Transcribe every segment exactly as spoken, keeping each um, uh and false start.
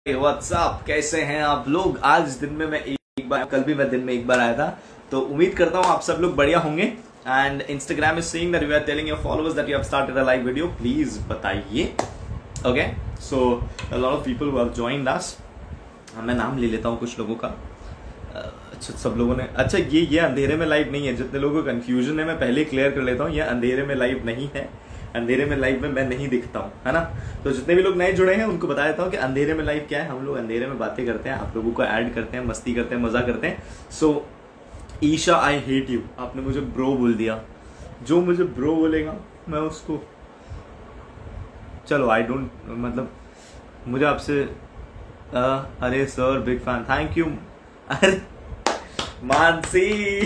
WhatsApp, कैसे हैं आप लोग। आज दिन में मैं एक बार, कल भी मैं दिन में एक बार आया था, तो उम्मीद करता हूँ आप सब लोग बढ़िया होंगे। And Instagram is seeing that we are telling your followers that you have started a live video, please बताइए। Okay, so a lot of people who have joined us. मैं नाम ले लेता हूँ कुछ लोगों का। अच्छा, सब लोगों ने, अच्छा ये ये अंधेरे में लाइव नहीं है। जितने लोगों को कंफ्यूजन है मैं पहले क्लियर कर लेता हूँ, ये अंधेरे में लाइव नहीं है। अंधेरे में लाइव में मैं नहीं दिखता हूँ, है ना। तो जितने भी लोग नए जुड़े हैं उनको बता देता हूँ कि अंधेरे में लाइव क्या है। हम लोग अंधेरे में बातें करते हैं, आप लोगों को ऐड करते हैं, मस्ती करते हैं, मजा करते हैं। So Isha, I hate you, आपने मुझे ब्रो बोल दिया। जो मुझे ब्रो बोलेगा मैं उसको, चलो आई डोंट, मतलब मुझे आपसे, अरे sir big fan, thank you. अरे मानसी,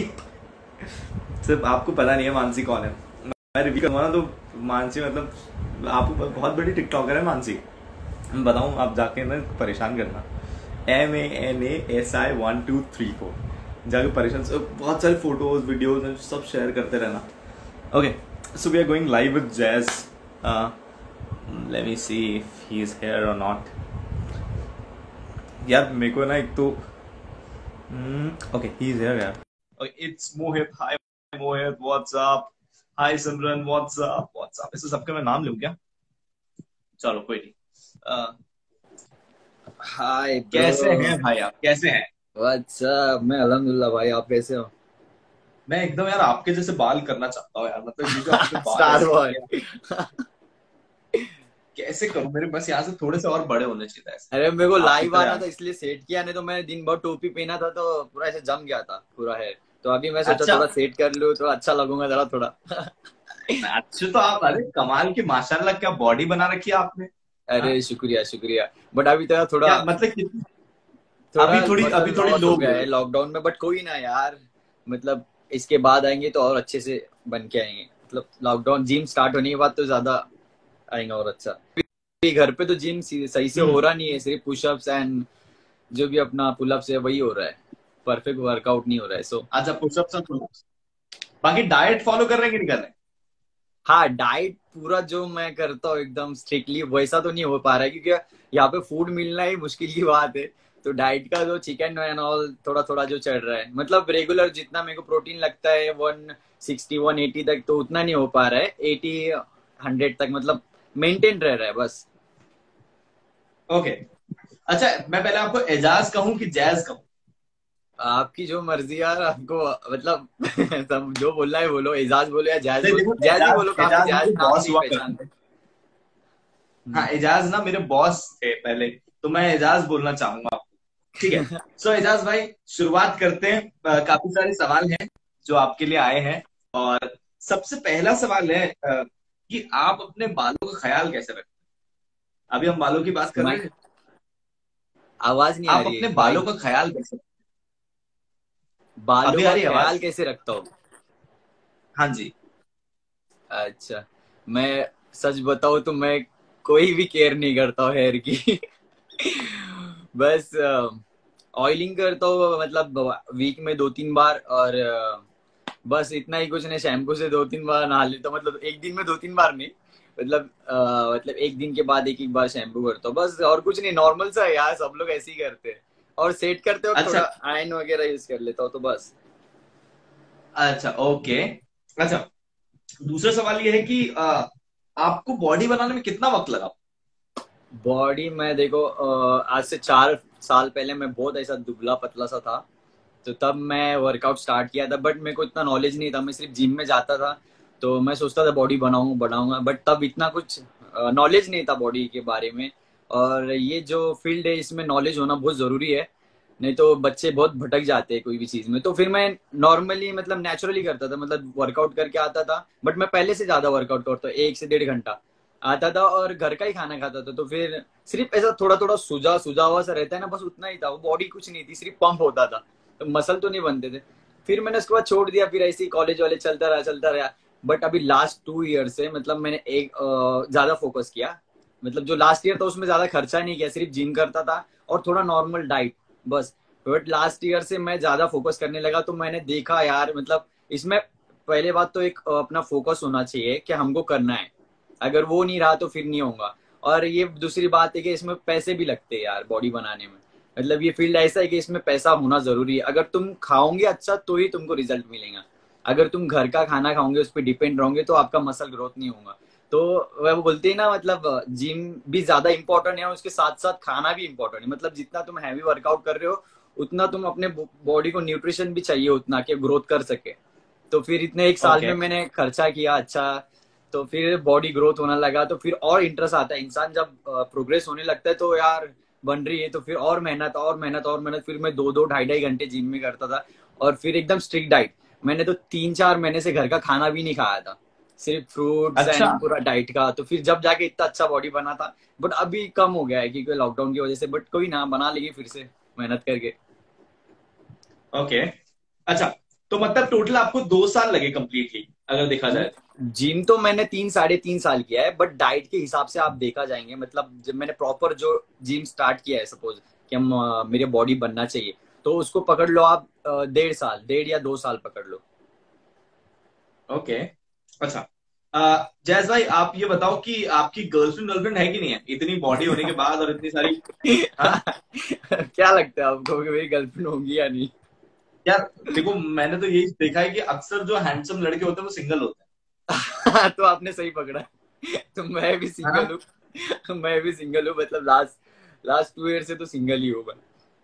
सिर्फ आपको पता नहीं है मानसी कौन है। मैं रिव्यू करवाना तो मानसी, मतलब आपको बहुत बड़ी टिकटॉकर है मानसी। मैं बताऊं, आप जाके ना परेशान करना। M A N A S I one two three four जाके परेशान, बहुत सारे फोटोज वीडियोज सब शेयर करते रहना। Okay, so we are going live with Jazz. Let me see if he is here और नॉट। यार मेरे को ना एक तो, ओके ही इज हियर यार। Okay, it's Mohit, hi Mohit, what's up. Hi Simran, what's up what's up. इसे सबके मैं नाम लूं क्या? चलो कोई नहीं। हाय कैसे ब्रो। हैं भाई, आप कैसे हैं? व्हाट्सअप, मैं अल्हम्दुलिल्लाह भाई, आप कैसे हो? मैं एकदम यार आपके जैसे बाल करना चाहता हूँ यार, मतलब ये जो आपके बाल स्टार ऐसे बॉय। होंगे, कैसे करूं? मेरे बस यहाँ से थोड़े से और बड़े होने चाहिए ऐसे, अरे मेरे को आपकी लाइव आना तरह। था इसलिए सेट किया, नहीं तो मैंने दिन भर टोपी पहना था तो पूरा ऐसे जम गया था पूरा हेयर। तो अभी मैं सोचा अच्छा थोड़ा सेट कर लूं तो अच्छा लगूंगा जरा थोड़ा। अच्छे तो आप, अरे कमाल की माशाल्लाह, क्या बॉडी बना रखी है आपने। हाँ? अरे शुक्रिया शुक्रिया। बट अभी तो थोड़ा क्या मतलब कितनी, थोड़ा अभी थोड़ी मसल अभी थोड़ी लॉस हो लो गया हो है गई। लॉकडाउन में, बट कोई ना यार। मतलब इसके बाद आएंगे तो और अच्छे से बन के आएंगे। मतलब लॉकडाउन जिम स्टार्ट होने के बाद तो ज्यादा आएंगे और अच्छा। अभी घर पे तो जिम सही से हो हम्म। रहा नहीं है, सिर्फ पुशअप्स एंड जो भी अपना पुलअप्स है वही हो रहा है। परफेक्ट वर्कआउट नहीं हो रहा है। सो अच्छा, पुशअप्स और पुलअप्स, बाकी डाइट फॉलो कर रहे हैं कि नहीं कर रहे हैं? हाँ, डाइट पूरा जो मैं करता हूँ एकदम स्ट्रिक्टली वैसा तो नहीं हो पा रहा है, क्योंकि यहाँ पे फूड मिलना ही मुश्किल की बात है। तो डाइट का जो चिकन एंड ऑल थोड़ा थोड़ा जो चल रहा है, मतलब रेगुलर जितना मेरे को प्रोटीन लगता है वन सिक्सटी वन एटी तक, तो उतना नहीं हो पा रहा है। एटी हंड्रेड तक मतलब मेंटेन रह रहा है बस। ओके, अच्छा मैं पहले आपको एजाज कहूं कि जैज कहूं? आपकी जो मर्जी यार, आपको मतलब सब जो बोलना है बोलो, एजाज बोलो या जैज नहीं बोलो, देखो, जैज ही बोलो, एजाज काफी एजाज जैज मेरे नाम बॉस से ही हुआ करते पहचानते थे। हैं। हाँ, हम्म। एजाज ना मेरे बॉस थे पहले, तो मैं एजाज बोलना चाहूंगा आपको। ठीक है, सो एजाज भाई शुरुआत करते हैं। अ, काफी सारे सवाल हैं जो आपके लिए आए हैं, और सबसे पहला सवाल है अ, कि आप अपने बालों का ख्याल कैसे रखते हैं? अभी हम बालों की बात कर मैं रहे हैं। आवाज नहीं आ आप रही अपने है बालों भाई। का ख्याल कैसे रखते हैं? बालों अभी आ का रही है ख्याल आवाज? कैसे रखता हूँ? हाँ जी। अच्छा, मैं सच बताऊँ तो मैं कोई भी केयर नहीं करता हूँ हेयर की। बस ऑयलिंग करता हूँ, मतलब वीक में दो तीन बार, और अ, बस इतना ही, कुछ नहीं। शैम्पू से दो तीन बार नहा लेता हूँ, मतलब एक दिन में दो तीन बार नहीं, मतलब अ, मतलब एक दिन के बाद एक एक बार शैम्पू करता हूँ बस, और कुछ नहीं। नॉर्मल सा है यार, सब लोग ऐसे ही करते हैं। और सेट करते वक्त अच्छा थोड़ा आयन वगैरह यूज कर लेता हूँ तो बस। अच्छा, ओके। अच्छा, दूसरा सवाल ये है कि अ, आपको बॉडी बनाने में कितना वक्त लगा? बॉडी में देखो, अ, आज से चार साल पहले मैं बहुत ऐसा दुबला पतला सा था। तो तब मैं वर्कआउट स्टार्ट किया था, बट मेरे को इतना नॉलेज नहीं था, मैं सिर्फ जिम में जाता था। तो मैं सोचता था बॉडी बनाऊंगा बनाऊंगा, बट तब इतना कुछ नॉलेज नहीं था बॉडी के बारे में। और ये जो फील्ड है इसमें नॉलेज होना बहुत जरूरी है, नहीं तो बच्चे बहुत भटक जाते हैं कोई भी चीज में। तो फिर मैं नॉर्मली, मतलब नेचुरली करता था, मतलब वर्कआउट करके आता था। बट मैं पहले से ज्यादा वर्कआउट करता, एक से डेढ़ घंटा आता था, और घर का ही खाना खाता था। तो फिर सिर्फ ऐसा थोड़ा थोड़ा सूजा सूजा हुआ सा रहता है ना, बस उतना ही था। वो बॉडी कुछ नहीं थी, सिर्फ पंप होता था, तो मसल तो नहीं बनते थे। फिर मैंने उसके बाद छोड़ दिया, फिर ऐसे ही कॉलेज वाले चलता रहा चलता रहा। बट अभी लास्ट टू ईयर से मतलब मैंने एक अ, ज्यादा फोकस किया। मतलब जो लास्ट ईयर था उसमें ज्यादा खर्चा नहीं किया, सिर्फ जिम करता था और थोड़ा नॉर्मल डाइट बस। बट लास्ट ईयर से मैं ज्यादा फोकस करने लगा, तो मैंने देखा यार, मतलब इसमें पहले बात तो एक अ, अपना फोकस होना चाहिए कि हमको करना है। अगर वो नहीं रहा तो फिर नहीं होगा। और ये दूसरी बात है कि इसमें पैसे भी लगते हैं यार बॉडी बनाने में। मतलब ये फील्ड ऐसा है कि इसमें पैसा होना जरूरी है। अगर तुम खाओगे अच्छा तो ही तुमको रिजल्ट मिलेगा। अगर तुम घर का खाना खाओगे, उस पर डिपेंड रहोगे, तो आपका मसल ग्रोथ नहीं होगा। तो वो बोलते हैं ना, मतलब जिम भी ज्यादा इंपॉर्टेंट है, उसके साथ साथ खाना भी इंपॉर्टेंट है। मतलब जितना तुम हैवी वर्कआउट कर रहे हो, उतना तुम अपने बॉडी को न्यूट्रिशन भी चाहिए उतना कि ग्रोथ कर सके। तो फिर इतने एक साल okay. में मैंने खर्चा किया अच्छा, तो फिर बॉडी ग्रोथ होने लगा, तो फिर और इंटरेस्ट आता है। इंसान जब प्रोग्रेस होने लगता है तो यार बन रही है, तो फिर और मेहनत और मेहनत और मेहनत। फिर मैं दो दो ढाई ढाई घंटे जिम में करता था, और फिर एकदम स्ट्रिक्ट डाइट। मैंने तो तीन चार महीने से घर का खाना भी नहीं खाया था, सिर्फ फ्रूट्स अच्छा। एंड पूरा डाइट का। तो फिर जब जाके इतना अच्छा बॉडी बना था। बट अभी कम हो गया है क्योंकि लॉकडाउन की वजह से। बट कोई ना, बना लेगी फिर से मेहनत करके। Okay okay. अच्छा, तो मतलब टोटल आपको दो साल लगे कंप्लीटली अगर देखा जाए तो? जिम तो मैंने तीन साढ़े तीन साल किया है, बट डाइट के हिसाब से आप देखा जाएंगे। मतलब जब मैंने प्रॉपर जो जिम स्टार्ट किया है, सपोज कि हम अ, मेरे बॉडी बनना चाहिए, तो उसको पकड़ लो आप डेढ़ साल, डेढ़ या दो साल पकड़ लो। Okay okay. अच्छा, जैस भाई आप ये बताओ कि आपकी गर्लफ्रेंड गर्लफ्रेंड है कि नहीं है इतनी बॉडी होने के बाद और इतनी सारी? हाँ क्या लगता है आपको कि मेरी गर्लफ्रेंड होगी या नहीं? यार देखो, मैंने तो यही देखा है कि अक्सर जो हैंडसम लड़के होते हैं वो सिंगल होते तो आपने सही पकड़ा। तो मैं भी हैं, है सिंगल हूँ। मैं भी सिंगल हूँ, मतलब लास्ट लास्ट टू ईयर से तो सिंगल ही हूँ मैं।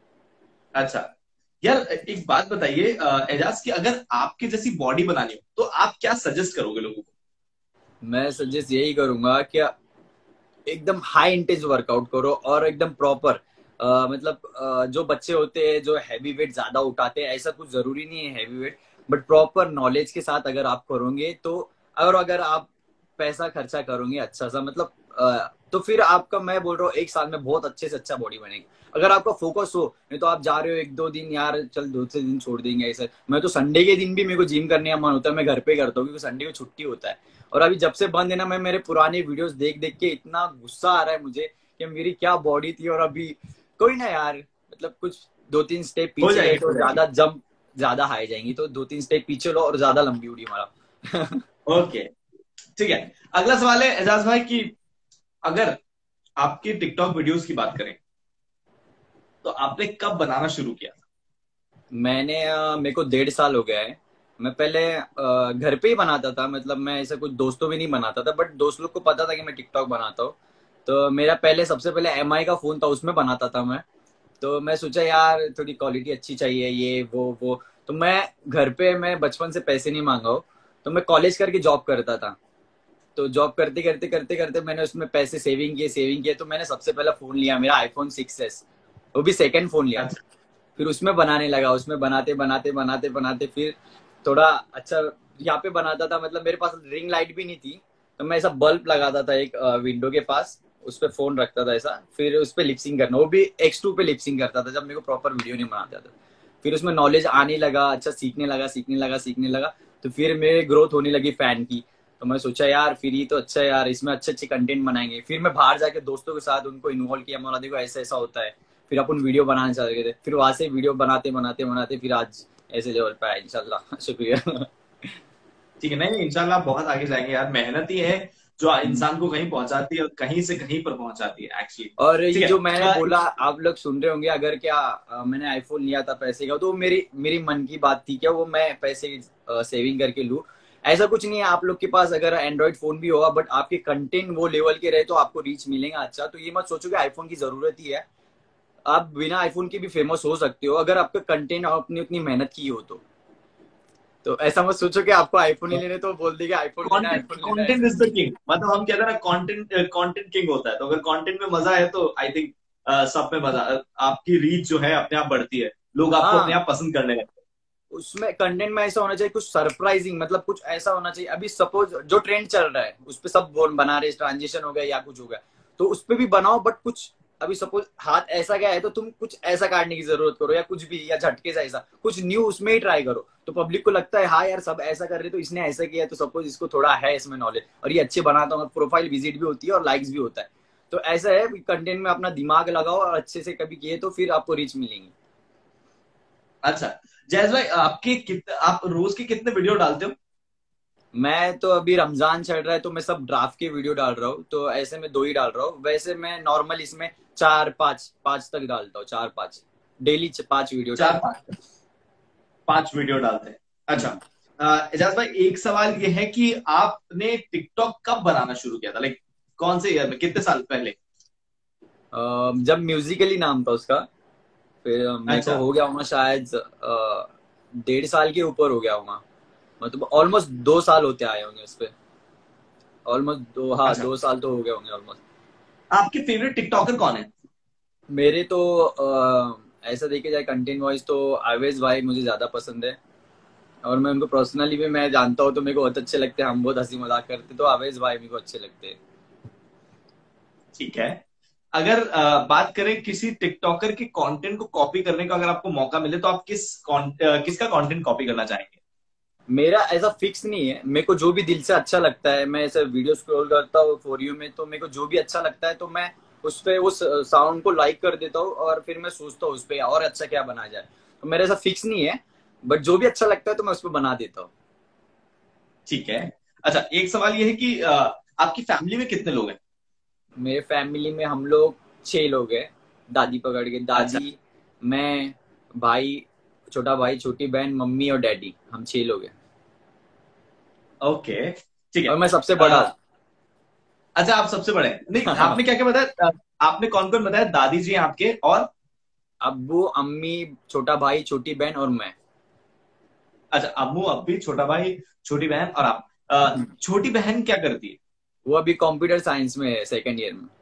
अच्छा यार, एक बात बताइए अ, एजाज, कि अगर आपके जैसी बॉडी बनानी हो तो आप क्या सजेस्ट करोगे लोगों को? मैं सजेस्ट यही करूंगा कि एकदम हाई इंटेंस वर्कआउट करो, और एकदम प्रॉपर। मतलब अ, जो बच्चे होते हैं जो हैवी वेट ज्यादा उठाते हैं, ऐसा कुछ जरूरी नहीं है heavy weight, but proper knowledge के साथ अगर आप करोगे तो। और अगर आप पैसा खर्चा करोगे अच्छा सा, मतलब अ, तो फिर आपका, मैं बोल रहा हूँ, एक साल में बहुत अच्छे से अच्छा बॉडी बनेगी। अगर आपका फोकस हो। नहीं तो आप जा रहे हो एक दो दिन, यार चल दो से दिन छोड़ देंगे ऐसा। मैं तो संडे के दिन भी मेरे को जिम करने का मन होता है, मैं घर पे करता हूँ क्योंकि संडे को छुट्टी होता है। और अभी जब से बंद है ना, मैं मेरे पुराने वीडियोस देख देख के इतना गुस्सा आ रहा है मुझे कि मेरी क्या बॉडी थी और अभी। कोई ना यार, मतलब कुछ दो तीन स्टेप हो पीछे गए जाएगी, तो हो जाएगी। ज्यादा जंप ज्यादा हाई जाएंगी, तो दो तीन स्टेप पीछे लो और ज्यादा लंबी उड़ी मारा। ओके, ठीक है। अगला सवाल है एजाज भाई कि अगर आपकी टिकटॉक वीडियोस की बात करें तो आपने कब बनाना शुरू किया? मैंने अ, मेरे को डेढ़ साल हो गया है। मैं पहले अ, घर पे ही बनाता था, मतलब मैं ऐसा कुछ दोस्तों में नहीं बनाता था, बट दोस्त लोग को पता था कि मैं टिकटॉक बनाता हूँ। तो मेरा पहले सबसे पहले एम आई का फोन था, उसमें बनाता था मैं। तो मैं सोचा यार थोड़ी क्वालिटी अच्छी चाहिए, ये वो वो। तो मैं घर पे, मैं बचपन से पैसे नहीं मांगा हूँ। तो मैं कॉलेज करके जॉब करता था। तो जॉब करते करते करते करते मैंने उसमें पैसे सेविंग किए सेविंग किए तो मैंने सबसे पहला फोन लिया मेरा आईफोन सिक्स एस। वो भी सेकंड फोन लिया। अच्छा। फिर उसमें बनाने लगा, उसमें बनाते बनाते बनाते बनाते फिर थोड़ा अच्छा यहाँ पे बनाता था। मतलब मेरे पास रिंग लाइट भी नहीं थी, तो मैं ऐसा बल्ब लगाता था एक विंडो के पास, उस पर फोन रखता था ऐसा, फिर उस पर लिपसिंग करना, वो भी एक्स टू पे लिपसिंग करता था जब मेरे को प्रॉपर वीडियो नहीं बनाता था। फिर उसमें नॉलेज आने लगा, अच्छा सीखने लगा सीखने लगा सीखने लगा। तो फिर मेरे ग्रोथ होने लगी फैन की। तो मैं सोचा यार फिर ये तो अच्छा है यार, इसमें अच्छे अच्छे कंटेंट बनाएंगे। फिर मैं बाहर जाके दोस्तों के साथ उनको इन्वॉल्व किया, बोला देखो ऐसा ऐसा होता है। फिर अपन वीडियो बनाने चल गए थे, फिर वहां से वीडियो बनाते बनाते बनाते फिर आज ऐसे लेवल पे आए इंशाल्लाह। शुक्रिया। ठीक है, नहीं नहीं, इंशाल्लाह आप बहुत आगे जाएंगे यार। मेहनत ही है जो इंसान को कहीं पहुंचाती है और कहीं से कहीं पर पहुंचाती है एक्चुअली। और ठीक ये है। जो मैंने अ, बोला आप लोग सुन रहे होंगे, अगर क्या अ, मैंने आईफोन लिया था पैसे का, तो मेरी मेरी मन की बात थी क्या वो मैं पैसे सेविंग करके लूं। ऐसा कुछ नहीं है, आप लोग के पास अगर एंड्रॉइड फोन भी होगा बट आपके कंटेंट वो लेवल के रहे तो आपको रीच मिलेगा अच्छा। तो ये मत सोचो कि आईफोन की जरूरत ही है, आप बिना आईफोन के भी फेमस हो सकते हो अगर आपका कंटेंट आपने उतनी मेहनत की हो तो। तो ऐसा मत सोचो कि आपको आईफोन ही लेने तो बोल देगा आईफोन लेना कंटेंट आईफोन लेना, कंटेंट ऐसा इज नहीं द है। किंग। मतलब हम कहते हैं ना, कंटेंट कंटेंट किंग होता है। तो अगर कंटेंट में मजा है तो आई थिंक सब में मजा, आपकी रीच जो है अपने आप बढ़ती है, लोग आपको अपने हाँ, आप पसंद करने लगते उसमें कंटेंट में ऐसा होना चाहिए कुछ सरप्राइजिंग, मतलब कुछ ऐसा होना चाहिए। अभी सपोज जो ट्रेंड चल रहा है उस पर सब बोल बना रहे, ट्रांजिशन हो गया या कुछ हो गया, तो उस पर भी बनाओ। बट कुछ अभी सपोज हाथ ऐसा गया है तो तुम कुछ ऐसा काटने की जरूरत करो, या कुछ भी, या झटके से ऐसा कुछ न्यू उसमें ही ट्राई करो। तो पब्लिक को लगता है हाँ यार सब ऐसा कर रहे तो इसने ऐसा किया, तो सपोज इसको थोड़ा है इसमें नॉलेज और ये अच्छे बनाता हूँ, प्रोफाइल विजिट भी होती है और लाइक्स भी होता है। तो ऐसा है कंटेंट में अपना दिमाग लगाओ और अच्छे से कभी किए तो फिर आपको रीच मिलेंगी। हैं। अच्छा, जैज भाई, आपके कितने, आप रोज के कितने वीडियो डालते हो? मैं तो अभी रमजान चल रहा है तो मैं सब ड्राफ्ट के वीडियो डाल रहा हूँ, तो ऐसे में दो ही डाल रहा हूँ। वैसे मैं नॉर्मल इसमें चार पाँच पाँच तक डालता हूँ, चार पाँच डेली पाँच वीडियो चार डालता पांच पांच वीडियो डालते हैं। हूँ। अच्छा, अ, एजाज भाई एक सवाल ये है कि आपने टिकटॉक कब बनाना शुरू किया था, लाइक कौन से ईयर में, कितने साल पहले? अ, जब म्यूजिकली नाम था उसका, फिर मेरे को अच्छा हो गया होगा शायद अ, डेढ़ साल के ऊपर हो गया होगा। मतलब ऑलमोस्ट दो साल होते आए होंगे उस पे। ऑलमोस्ट दो, हाँ अच्छा, दो साल तो हो गए होंगे ऑलमोस्ट। आपके फेवरेट टिकटॉकर कौन है? मेरे तो अ, ऐसा देखे जाए कंटेंट वाइज तो आवेज भाई मुझे ज्यादा पसंद है। और मैं उनको पर्सनली भी मैं जानता हूँ तो मेरे को बहुत अच्छे लगते हैं, हम बहुत हंसी मजाक करते हैं, तो आवेज भाई मेरे को अच्छे लगते हैं। ठीक है। अगर अ, बात करें किसी टिकटॉकर के कंटेंट को कॉपी करने का, अगर आपको मौका मिले तो आप किस कौन- अ, किसका कंटेंट कॉपी करना चाहेंगे? मेरा ऐसा फिक्स नहीं है, मेरे को जो भी दिल से अच्छा लगता है, मैं ऐसे वीडियो स्क्रॉल करता हूँ फॉर यू में, तो मेरे को जो भी अच्छा लगता है तो मैं उस पे उस साउंड को लाइक कर देता हूँ, और फिर मैं सोचता हूँ उस पे और अच्छा क्या बना जाए। तो मेरा ऐसा फिक्स नहीं है, बट जो भी अच्छा लगता है तो मैं उस पर बना देता हूँ। ठीक है। अच्छा, एक सवाल ये है कि अ, आपकी फैमिली में कितने लोग हैं? मेरे फैमिली में हम लोग छह लोग हैं। दादी पकड़ के, अच्छा, दादी, मैं, भाई, छोटा भाई, छोटी बहन, मम्मी और डैडी, हम छह लोग हैं। ओके, ठीक है। और मैं सबसे बड़ा अ, हूँ। अच्छा, आप सबसे बड़े हैं? नहीं, आपने क्या क्या बताया? अ, आपने कौन कौन बताया? दादी जी हैं आपके, और? अब्बू, अम्मी, छोटा भाई, छोटी बहन और मैं। अच्छा, अम्मू, अब्बी, छोटा भाई, छोटी बहन और आप। अ, छोटी बहन क्या करती है? वो अभी कंप्यूटर साइंस में है, सेकेंड ईयर में।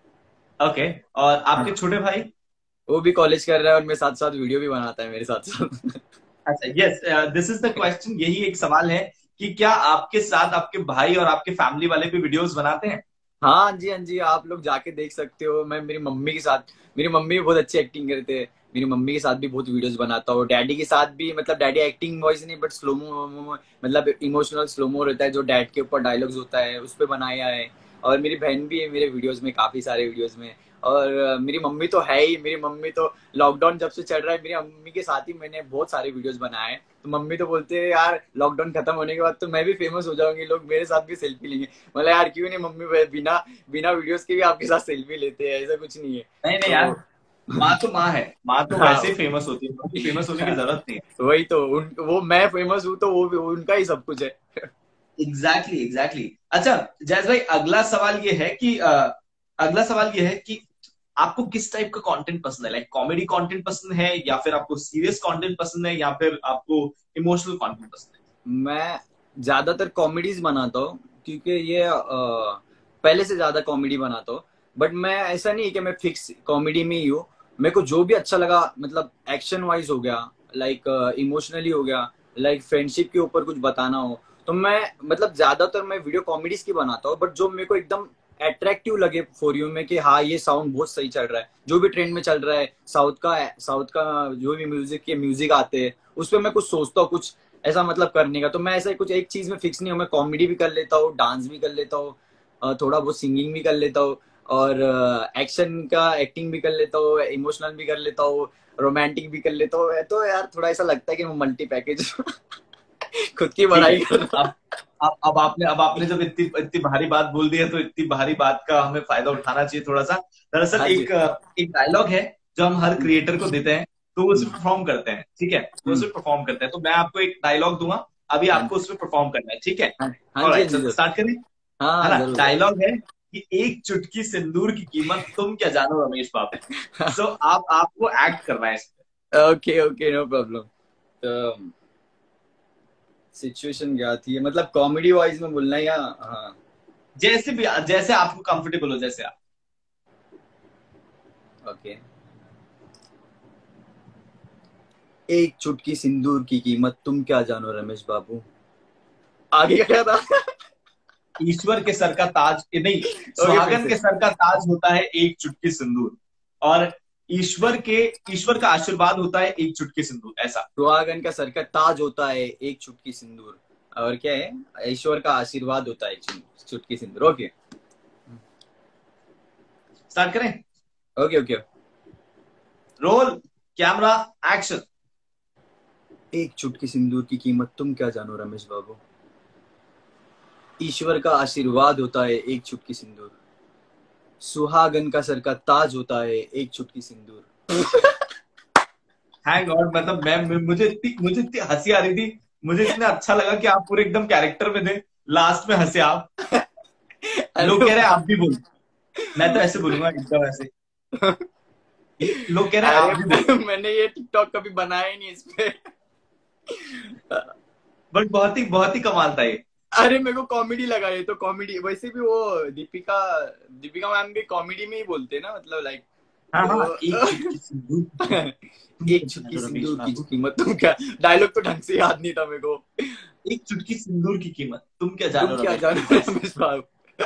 ओके, और हाँ। आपके छोटे भाई? वो भी कॉलेज कर रहा है और मेरे साथ साथ वीडियो भी बनाता है मेरे साथ साथ। अच्छा, yes, this is the question, यही एक सवाल है कि क्या आपके साथ आपके भाई और आपके फैमिली वाले भी वीडियोस बनाते हैं? हाँ जी, हाँ जी, आप लोग जाके देख सकते हो। मैं मेरी मम्मी के साथ, मेरी मम्मी भी बहुत अच्छी एक्टिंग करते हैं, मेरी मम्मी के साथ भी बहुत वीडियोस बनाता हूँ। डैडी के साथ भी, मतलब डैडी एक्टिंग वॉइस नहीं बट स्लोमो, मतलब इमोशनल स्लोमो रहता है जो डैड के ऊपर डायलॉग्स होता है, उस पर बनाया है। और मेरी बहन भी है मेरे वीडियोस में, काफी सारे वीडियोस में। और अ, मेरी मम्मी तो है ही, मेरी मम्मी तो लॉकडाउन जब से चल रहा है, मेरी मम्मी के साथ ही मैंने बहुत सारे वीडियोस बनाए हैं। तो मम्मी तो बोलते हैं यार लॉकडाउन खत्म होने के बाद तो मैं भी फेमस हो जाऊंगी, लोग मेरे साथ भी सेल्फी लेंगे। मतलब यार क्यों नहीं मम्मी, बिना बिना वीडियोस के भी आपके साथ सेल्फी लेते हैं, ऐसा कुछ नहीं है। नहीं नहीं यार, तो माँ तो माँ है, माँ तो हाँ। वैसे ही फेमस होती है, माँ को फेमस होने की जरूरत नहीं वही तो, उन वो मैं फेमस हूँ तो वो भी उनका ही सब कुछ है। है। Exactly exactly. अच्छा, जैस भाई अगला सवाल ये है कि अ, अगला सवाल ये है कि आपको किस टाइप का कंटेंट पसंद है, लाइक कॉमेडी कंटेंट पसंद है, या फिर आपको सीरियस कंटेंट पसंद है, या फिर आपको इमोशनल कंटेंट पसंद मैं ज्यादातर कॉमेडीज बनाता हूँ, क्योंकि ये अ, पहले से ज्यादा कॉमेडी बनाता हूँ। बट मैं ऐसा नहीं कि मैं फिक्स कॉमेडी में ही हूँ। मेरे को जो भी अच्छा लगा, मतलब एक्शन वाइज हो गया, लाइक इमोशनली हो गया, लाइक फ्रेंडशिप के ऊपर कुछ बताना हो, तो मैं मतलब ज्यादातर मैं वीडियो कॉमेडीज की बनाता हूँ। बट जो मेरे को एकदम अट्रैक्टिव लगे फॉर यू में कि हाँ ये साउंड बहुत सही चल रहा है, जो भी ट्रेंड में चल रहा है, साउथ का साउथ का जो भी म्यूजिक के म्यूजिक आते हैं, उस पर मैं कुछ सोचता हूँ, कुछ ऐसा मतलब करने का। तो मैं ऐसा कुछ एक चीज में फिक्स नहीं हूँ, मैं कॉमेडी भी कर लेता हूँ, डांस भी कर लेता हूँ, अ, थोड़ा बहुत सिंगिंग भी कर लेता हूँ, और एक्शन का एक्टिंग भी कर लेता हूँ, इमोशनल भी कर लेता हूँ, रोमांटिक भी कर लेता हूँ। तो यार थोड़ा ऐसा लगता है कि मैं मल्टी पैकेज खुद की ठीक है। बड़ाई कर रहा अब अब अब आपने अब आपने जब इतनी इतनी भारी बात बोल दी है, तो इतनी भारी बात का हमें फायदा उठाना चाहिए थोड़ा सा। हूँ। दरअसल हाँ जी। एक एक डायलॉग है जो हम हर क्रिएटर को देते हैं, तो वो उसे हम्म, परफॉर्म करते हैं, ठीक है, वो हम्म, उसे परफॉर्म करते हैं। तो मैं आपको एक डायलॉग दूंगा, अभी हाँ आपको जी, उसमें परफॉर्म करना है, ठीक है? हाँ हाँ जी, हाँ ऑलराइट, जी, चलो जरूर। स्टार्ट करें। हाँ है हाँ, ना, जरूर जरूर। डायलॉग है कि एक चुटकी सिंदूर की कीमत तुम क्या जानो रमेश बाबू। सो आप आपको एक्ट करना है इसमें। Okay okay, no problem. तो सिचुएशन क्या थी, मतलब कॉमेडी वाइज में बोलना है या? हाँ। जैसे भी, जैसे आपको कंफर्टेबल हो, जैसे आप। ओके। एक चुटकी सिंदूर की कीमत तुम क्या जानो रमेश बाबू। आगे का क्या था? ईश्वर के सर का ताज, ए, नहीं, ओके, फिर सुहागन से। के सर का ताज होता है एक चुटकी सिंदूर, और ईश्वर के ईश्वर का आशीर्वाद होता है एक चुटकी सिंदूर, ऐसा। सुहागन का सर का ताज होता है एक चुटकी सिंदूर, और क्या है, ईश्वर का आशीर्वाद होता है एक चुन- चुटकी सिंदूर। ओके स्टार्ट करें? Okay okay. Roll, camera, action. एक चुटकी सिंदूर की कीमत तुम क्या जानो रमेश बाबू। ईश्वर का आशीर्वाद होता है एक चुटकी सिंदूर, सुहागन का सर का ताज होता है एक चुटकी सिंदूर। थैंक गॉड, मतलब मैं मैं- मुझे इतनी मुझे इतनी हंसी आ रही थी, मुझे इतना अच्छा लगा कि आप पूरे एकदम कैरेक्टर में थे, लास्ट में हंसे आप। अरे लोग कह रहे हैं वाह। आप भी बोल, मैं तो ऐसे बोलूंगा एकदम ऐसे। लोग कह रहे हैं अरे आप भी बोल। मैं, मैंने ये टिकटॉक कभी बनाया ही नहीं इस पे। बट बहुत ही बहुत ही कमाल था ये। अरे मेरे को कॉमेडी लगा, ये तो कॉमेडी, वैसे भी वो दीपिका दीपिका मैम भी कॉमेडी में ही बोलते हैं ना, मतलब लाइक। हाँ हाँ, एक तो चुटकी सिंदूर की कीमत, तुम एक क्या चुटकी जानो रमेश सिंदूर की बाबू। कीमत, तुम क्या, डायलॉग तो ढंग से याद नहीं था मेरे को। एक चुटकी सिंदूर की कीमत तुम क्या तुम जानो क्या रमेश जानो बाबू, बस रमेश बाबू।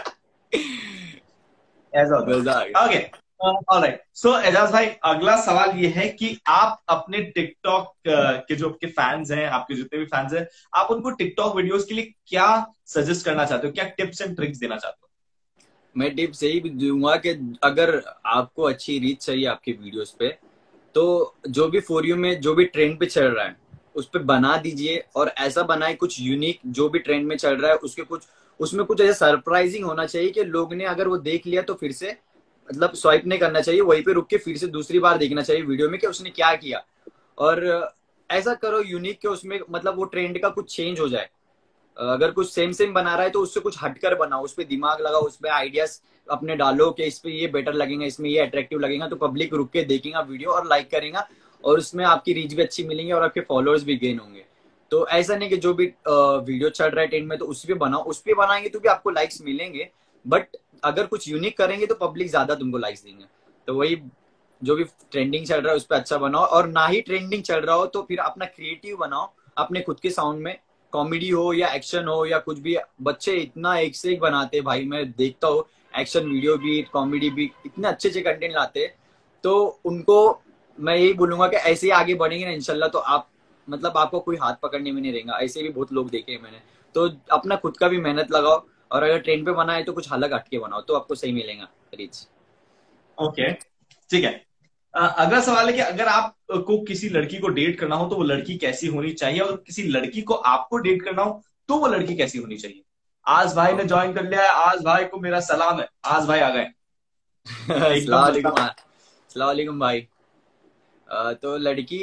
ऐसा होता मजा आ है। गया। ओके, ऑलराइट, सो एजाज भाई, अगला सवाल ये है कि आप अपने टिकटॉक के जो आपके फैंस हैं, आपके जितने भी फैंस हैं, आप उनको टिकटॉक वीडियोस के लिए क्या सजेस्ट करना चाहते हो, क्या टिप्स एंड ट्रिक्स देना चाहते हो? मैं टिप्स यही भी दूंगा कि अगर आपको अच्छी रीच चाहिए आपके वीडियोस पे, तो जो भी फॉर यू में जो भी ट्रेंड पे चल रहा है उस पे बना दीजिए, और ऐसा बनाए कुछ यूनिक, जो भी ट्रेंड में चल रहा है उसके कुछ, उसमें कुछ ऐसा सरप्राइजिंग होना चाहिए कि लोग ने अगर वो देख लिया तो फिर से मतलब स्वाइप नहीं करना चाहिए, वहीं पे रुक के फिर से दूसरी बार देखना चाहिए वीडियो में कि उसने क्या किया। और ऐसा करो यूनिक कि उसमें मतलब वो ट्रेंड का कुछ चेंज हो जाए। अगर कुछ सेम सेम बना रहा है तो उससे कुछ हटकर बनाओ, उस पर दिमाग लगाओ, उस पर आइडियाज अपने डालो कि इस पे ये बेटर लगेगा, इसमें ये अट्रैक्टिव लगेगा, तो पब्लिक रुक के देखेगा वीडियो और लाइक करेगा, और उसमें आपकी रीच भी अच्छी मिलेंगी और आपके फॉलोअर्स भी गेन होंगे। तो ऐसा नहीं कि जो भी वीडियो चल रहा है ट्रेंड में तो उस पर बनाओ, उस पर बनाएंगे तो भी आपको लाइक्स मिलेंगे, बट अगर कुछ यूनिक करेंगे तो पब्लिक ज्यादा तुमको लाइक्स देंगे। तो वही, जो भी ट्रेंडिंग चल रहा है उस पर अच्छा बनाओ, और ना ही ट्रेंडिंग चल रहा हो तो फिर अपना क्रिएटिव बनाओ अपने खुद के साउंड में, कॉमेडी हो या एक्शन हो या कुछ भी। बच्चे इतना एक से एक बनाते हैं भाई, मैं देखता हूँ एक्शन वीडियो भी कॉमेडी भी इतने अच्छे अच्छे कंटेंट लाते हैं। तो उनको मैं यही बोलूंगा कि ऐसे ही आगे बढ़ेंगे ना इंशाल्लाह, तो आप मतलब आपको कोई हाथ पकड़ने में नहीं रहेगा, ऐसे भी बहुत लोग देखे हैं मैंने। तो अपना खुद का भी मेहनत लगाओ, और अगर ट्रेंड पे बनाए तो कुछ अलग हटके बनाओ तो आपको सही मिलेगा रीच। ओके, ठीक है। अ, अगला सवाल है कि अगर आप को किसी लड़की को डेट करना हो तो वो लड़की कैसी होनी चाहिए, और किसी लड़की को आपको डेट करना हो तो वो लड़की कैसी होनी चाहिए? आज भाई ने ज्वाइन कर लिया है, आज भाई को मेरा सलाम है, आज भाई आ गए अस्सलाम एकदम वालेकुम, मतलब। अस्सलाम वालेकुम भाई। अ, तो लड़की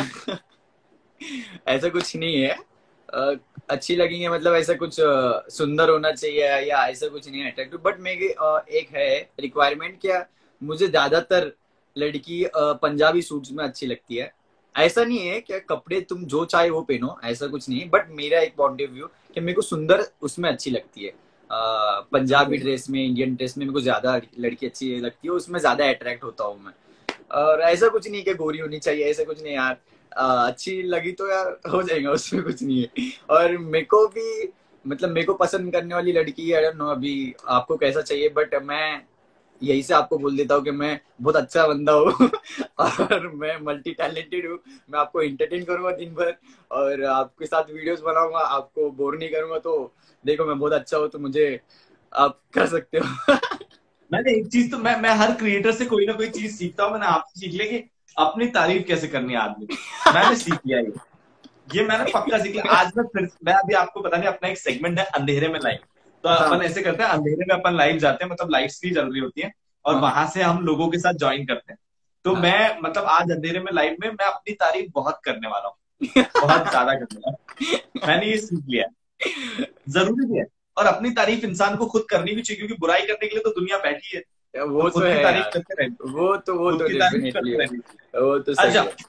ऐसा कुछ नहीं है। अ, अच्छी लगेंगे मतलब ऐसा कुछ अ, सुंदर होना चाहिए या ऐसा कुछ नहीं है अट्रैक्टिव, बट मेरी अ, एक है रिक्वायरमेंट, क्या मुझे ज्यादातर लड़की अ, पंजाबी सूट्स में अच्छी लगती है। ऐसा नहीं है कि कपड़े तुम जो चाहे वो पहनो, ऐसा कुछ नहीं है, बट मेरा एक पॉइंट ऑफ व्यू कि मेरे को सुंदर उसमें अच्छी लगती है। अ, पंजाबी ड्रेस में, इंडियन ड्रेस में मेरे को ज्यादा लड़की अच्छी लगती है, उसमें ज्यादा अट्रैक्ट होता हूँ मैं। और ऐसा कुछ नहीं कि गोरी होनी चाहिए, ऐसा कुछ नहीं यार। अ, अच्छी लगी तो यार हो जाएगा, उसमें कुछ नहीं है। और मेरे को भी मतलब मेरे को पसंद करने वाली लड़की, आई डोंट नो अभी आपको कैसा चाहिए, बट मैं यही से आपको बोल देता हूँ कि मैं बहुत अच्छा बंदा हूँ और मैं मल्टी टैलेंटेड हूँ। मैं आपको एंटरटेन करूंगा दिन भर, और आपके साथ वीडियोस बनाऊंगा, आपको बोर नहीं करूंगा। तो देखो मैं बहुत अच्छा हूँ, तो मुझे आप कर सकते हो। मैंने एक चीज तो मैं मैं हर क्रिएटर से कोई ना कोई चीज सीखता हूँ, मैंने आपसे सीख लिया कि अपनी तारीफ कैसे करनी है आदमी को। मैंने सीख लिया ये ये मैंने पक्का सीख लिया। आज मैं फिर मैं अभी आपको पता नहीं, अपना एक सेगमेंट है अंधेरे में लाइव, तो अपन हाँ ऐसे करते हैं, अंधेरे में अपन लाइव जाते हैं, मतलब लाइट्स भी चल रही होती है, और हाँ वहां से हम लोगों के साथ ज्वाइन करते हैं। तो हाँ। मैं मतलब आज अंधेरे में लाइव में मैं अपनी तारीफ बहुत करने वाला हूँ, बहुत ज्यादा करने वाला हूँ। मैंने ये सीख लिया है, जरूरी भी है। और अपनी तारीफ इंसान को खुद करनी भी चाहिए, क्योंकि बुराई करने के लिए तो दुनिया बैठी है, तो वो तो खुद की है तारीफ यार, करते रहनी चाहिए, वो तो वो खुद तो की तारीफ डेफिनेटली करते है, रहनी चाहिए। वो तो सही अच्छा, है।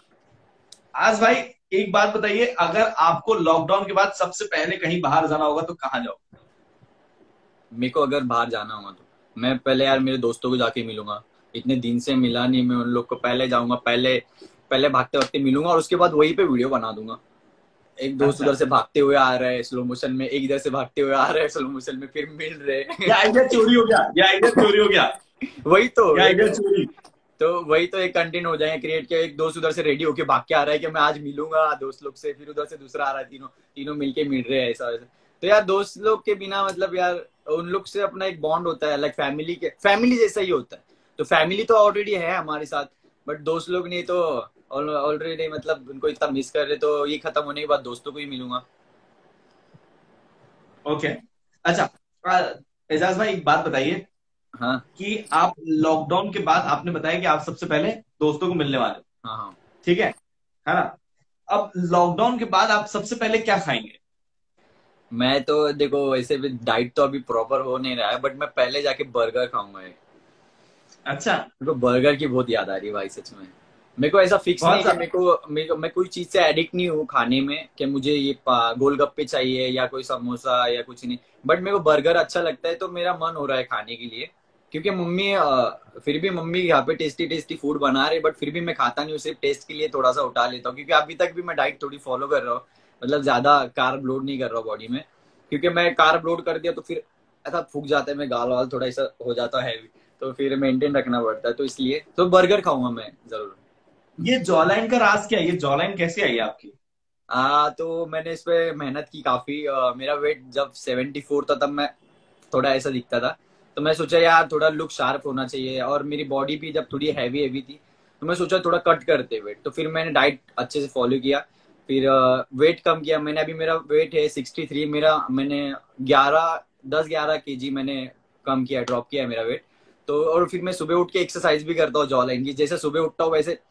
आज भाई एक बात बताइए, अगर आपको लॉकडाउन के बाद सबसे पहले कहीं बाहर जाना होगा तो कहाँ जाओ? मेरे को अगर बाहर जाना होगा तो मैं पहले यार मेरे दोस्तों को जाके मिलूंगा। इतने दिन से मिला नहीं, मैं उन लोग को पहले जाऊंगा, पहले पहले भागते भागते मिलूंगा, और उसके बाद वहीं पे वीडियो बना दूंगा। एक दोस्त अच्छा, उधर से भागते हुए आ रहा है स्लो मोशन में, एक इधर से भागते हुए आ रहा है स्लो मोशन में, फिर मिल ये रहे। आइडिया चोरी हो गया, ये आइडिया चोरी हो गया, वही तो ये ये आइडिया तो चोरी। तो वही तो एक कंटेंट हो जाएगा क्रिएट के, एक दोस्त उधर से रेडी होके भाग के आ रहा है कि मैं आज मिलूंगा दोस्त लोग से, फिर उधर से दूसरा आ रहा है, तीनों तीनों मिलके मिल रहे हैं, ऐसा वैसा। तो यार दोस्त लोग के बिना मतलब यार उन लोग से अपना एक बॉन्ड होता है, लाइक फैमिली के फैमिली जैसा ही होता है। तो फैमिली तो ऑलरेडी है हमारे साथ, बट दोस्त लोग नहीं तो ऑलरेडी मतलब उनको इतना मिस कर रहे, तो ये खत्म होने के बाद दोस्तों को ही मिलूंगा। ओके, अच्छा, अ, एजाज भाई एक बात बताइए हाँ कि आप लॉकडाउन के बाद आपने बताया कि आप सबसे पहले दोस्तों को मिलने वाले हो, हाँ हाँ। ठीक है है ना? अब लॉकडाउन के बाद आप सबसे पहले क्या खाएंगे? मैं तो देखो वैसे भी डाइट तो अभी प्रॉपर हो नहीं रहा है, बट मैं पहले जाके बर्गर खाऊंगा एक। अच्छा। मेरे को बर्गर की बहुत याद आ रही है भाई सच में। मेरे को ऐसा फिक्स नहीं बहुत है कि ज्यादा। मेरे को मेरे को मैं कोई चीज से एडिक्ट नहीं हूँ खाने में कि मुझे ये पा- गोलगप्पे चाहिए या कोई समोसा या कुछ नहीं। बट मेरे को बर्गर अच्छा लगता है तो मेरा मन हो रहा है खाने के लिए। क्योंकि मम्मी अ, फिर भी मम्मी यहाँ पे टेस्टी टेस्टी फूड बना रहे, बट फिर भी मैं खाता नहीं हूँ, सिर्फ टेस्ट के लिए थोड़ा सा उठा लेता हूँ। क्योंकि अभी तक भी मैं डाइट थोड़ी फॉलो कर रहा हूँ, मतलब ज्यादा कार्ब लोड नहीं कर रहा हूँ बॉडी में। क्योंकि मैं कार्ब लोड कर दिया तो फिर ऐसा फूक जाता है, मैं गाल वाल थोड़ा ऐसा हो जाता है, तो फिर मेंटेन रखना पड़ता है, तो इसलिए तो बर्गर खाऊंगा मैं जरूर। ये जॉलाइन का राज क्या है? ये जॉलाइन कैसे आई आपकी? आ तो मैंने इस पे मेहनत की काफी। अ, मेरा वेट जब सेवेंटी फोर था तब मैं थोड़ा ऐसा दिखता था। तो मैं सोचा यार थोड़ा लुक शार्प होना चाहिए, और मेरी बॉडी भी जब थोड़ी हैवी हैवी थी तो मैं सोचा थोड़ा कट करते वेट। तो फिर मैंने डाइट अच्छे से फॉलो किया, फिर वेट कम किया मैंने। अभी मेरा वेट है सिक्सटी थ्री। मेरा मैंने ग्यारह दस ग्यारह के जी मैंने कम किया, ड्रॉप किया है मेरा वेट। तो और फिर मैं सुबह उठ के एक्सरसाइज भी करता हूँ जॉ लाइन की। जैसे सुबह उठता हूँ वैसे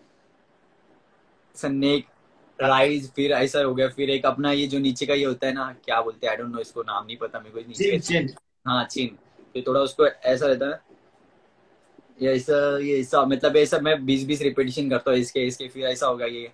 नेक राइज, फिर ऐसा हो गया। फिर एक अपना ये जो नीचे का ये होता है ना, क्या बोलते हैं, आई डोंट नो, इसको नाम नहीं पता मेरे को नीचे चिन का। चिन। हाँ चिन। फिर थोड़ा उसको ऐसा रहता है, ये ऐसा ये ऐसा, मतलब ऐसा मैं बीस बीस रिपीटेशन करता हूँ इसके इसके फिर ऐसा होगा ये।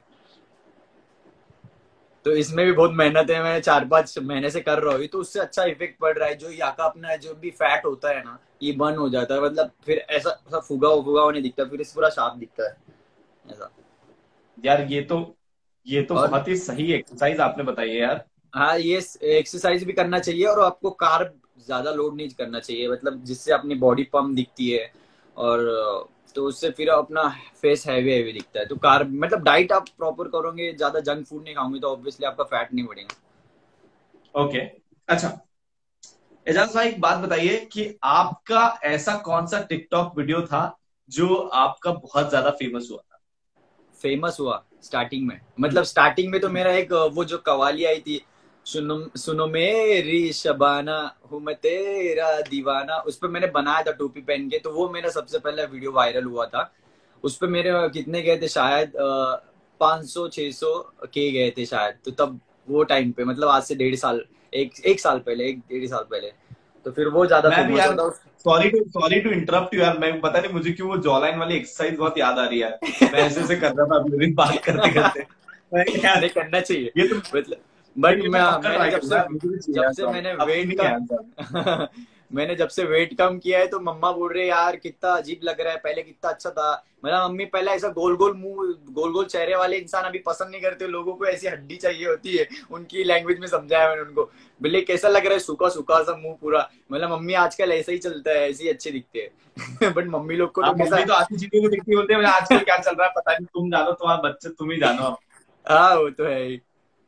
तो इसमें भी बहुत मेहनत है, मैं चार पांच महीने से कर रहा हूँ, तो उससे अच्छा इफेक्ट पड़ रहा है। जो यहाँ का अपना जो भी फैट होता है ना, ये बर्न हो जाता है। मतलब फिर ऐसा ऐसा फुगा फुगा नहीं दिखता, फिर इस पूरा शार्प दिखता है ऐसा। यार ये तो ये तो और बहुत ही सही एक्सरसाइज आपने बताई है यार। हाँ, ये एक्सरसाइज भी करना चाहिए, और आपको कार्ब ज्यादा लोड नहीं करना चाहिए, मतलब जिससे अपनी बॉडी पम्प दिखती है। और तो उससे फिर अपना फेस हैवी हैवी दिखता है। तो कार्ब मतलब डाइट आप प्रॉपर करोगे, ज्यादा जंक फूड नहीं खाओगे, तो ऑब्वियसली आपका फैट नहीं बढ़ेगा। ओके। अच्छा, एजाज भाई एक बात बताइए कि आपका ऐसा कौन सा टिकटॉक वीडियो था जो आपका बहुत ज्यादा फेमस हुआ था? फेमस हुआ स्टार्टिंग में, मतलब स्टार्टिंग में तो मेरा एक वो जो कवाली आई थी, सुनो सुनो मेरी शबाना, हूँ मैं तेरा दीवाना, उस पर मैंने बनाया था टोपी पहन के। तो वो मेरा सबसे पहला वीडियो वायरल हुआ था। उस पर मेरे कितने गए थे शायद पाँच सौ छह सौ के गए थे शायद। तो तब वो टाइम पे, मतलब आज से डेढ़ साल, एक एक साल पहले, एक डेढ़ साल पहले। तो फिर वो ज्यादा मैं भी फेमस यार, हुआ था। Sorry to sorry to interrupt you यार, मैं पता नहीं मुझे क्यों वो जॉलाइन वाली एक्सरसाइज बहुत याद आ रही है। मैं ऐसे ऐसे कर रहा था अभी भी बात करते करते। मैं यार, नहीं करना चाहिए ये तो मतलब। ये बट ये मैं मैं पक्का मैंने ट्राई जब करूंगा से यार, मुझे भी चाहिए जब यार से मैंने जॉलाइन, अभी वेट नहीं है कम यार। मैंने जब से वेट कम किया है तो मम्मा बोल रहे यार कितना अजीब लग रहा है, पहले कितना अच्छा था। मेरा मम्मी पहले ऐसा गोल गोल मुंह, गोल गोल चेहरे वाले इंसान अभी पसंद नहीं करते, लोगों को ऐसी हड्डी चाहिए होती है। उनकी लैंग्वेज में समझाया मैंने उनको। बोले कैसा लग रहा है, सूखा सूखा सा मुंह पूरा। मतलब मम्मी आजकल ऐसा ही चलता है, ऐसे ही अच्छे दिखते हैं। बट मम्मी लोग को हाँ, तो मम्मी कैसा। तो आती चीजों को देखती बोलते हैं आजकल क्या चल रहा है पता नहीं, तुम जानो, तुम्हारे बच्चे तुम ही जानो अब। हाँ वो तो है ही।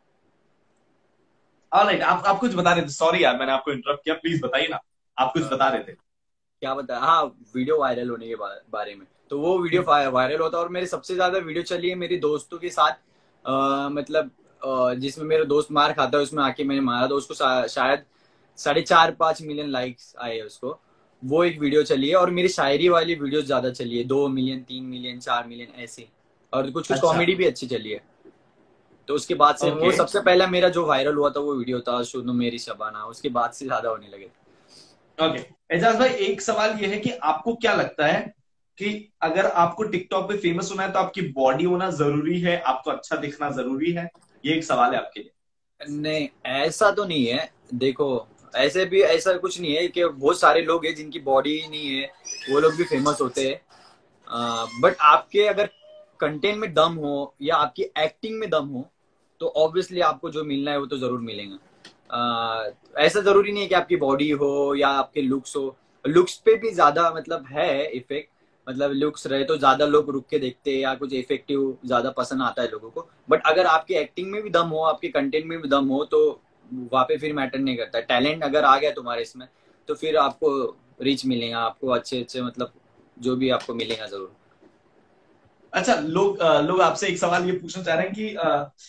ऑलराइट, आप आप कुछ बता रहे थे, सॉरी यार मैंने आपको इंटरप्ट किया, प्लीज बताइए ना, आप कुछ बता रहे थे। क्या बता, हाँ वीडियो वायरल होने के बा, बारे में। तो वो वीडियो वायरल होता है, और मेरे सबसे ज्यादा वीडियो चली है मेरे दोस्तों के साथ। अ, मतलब अ, जिसमें मेरा दोस्त मार खाता है, उसमें आके मैंने मारा, तो उसको शा, शायद साढ़े चार पांच मिलियन लाइक्स आए हैं उसको। वो एक वीडियो चली है, और मेरी शायरी वाली वीडियो ज्यादा चली है, दो मिलियन, तीन मिलियन, चार मिलियन ऐसे। और कुछ कुछ अच्छा। कॉमेडी भी अच्छी चली है। तो उसके बाद से वो ओके। सबसे पहला मेरा जो वायरल हुआ था वो वीडियो था सुनो मेरी शबाना। उसके बाद से ज्यादा होने लगे। ओके। एजाज भाई एक सवाल ये है कि आपको क्या लगता है कि अगर आपको टिकटॉक पे फेमस होना है तो आपकी बॉडी होना जरूरी है, आपको अच्छा दिखना जरूरी है? ये एक सवाल है आपके लिए। नहीं ऐसा तो नहीं है। देखो ऐसे भी ऐसा कुछ नहीं है कि बहुत सारे लोग हैं जिनकी बॉडी नहीं है, वो लोग भी फेमस होते हैं। बट आपके अगर कंटेंट में दम हो या आपकी एक्टिंग में दम हो, तो ऑब्वियसली आपको जो मिलना है वो तो जरूर मिलेगा। अ, ऐसा जरूरी नहीं है कि आपकी बॉडी हो या आपके लुक्स हो। लुक्स पे भी ज्यादा मतलब है इफेक्ट। मतलब लुक्स रहे तो ज्यादा लोग रुक के देखते हैं, या कुछ इफेक्टिव ज्यादा पसंद आता है लोगों को। बट अगर आपकी एक्टिंग में भी दम हो, आपके कंटेंट में भी दम हो, तो वहाँ पे फिर मैटर नहीं करता। टैलेंट अगर आ गया तुम्हारे इसमें, तो फिर आपको रीच मिलेगा, आपको अच्छे अच्छे मतलब जो भी आपको मिलेगा जरूर। अच्छा, लोग अ, लोग आपसे एक सवाल ये पूछना चाह रहे हैं कि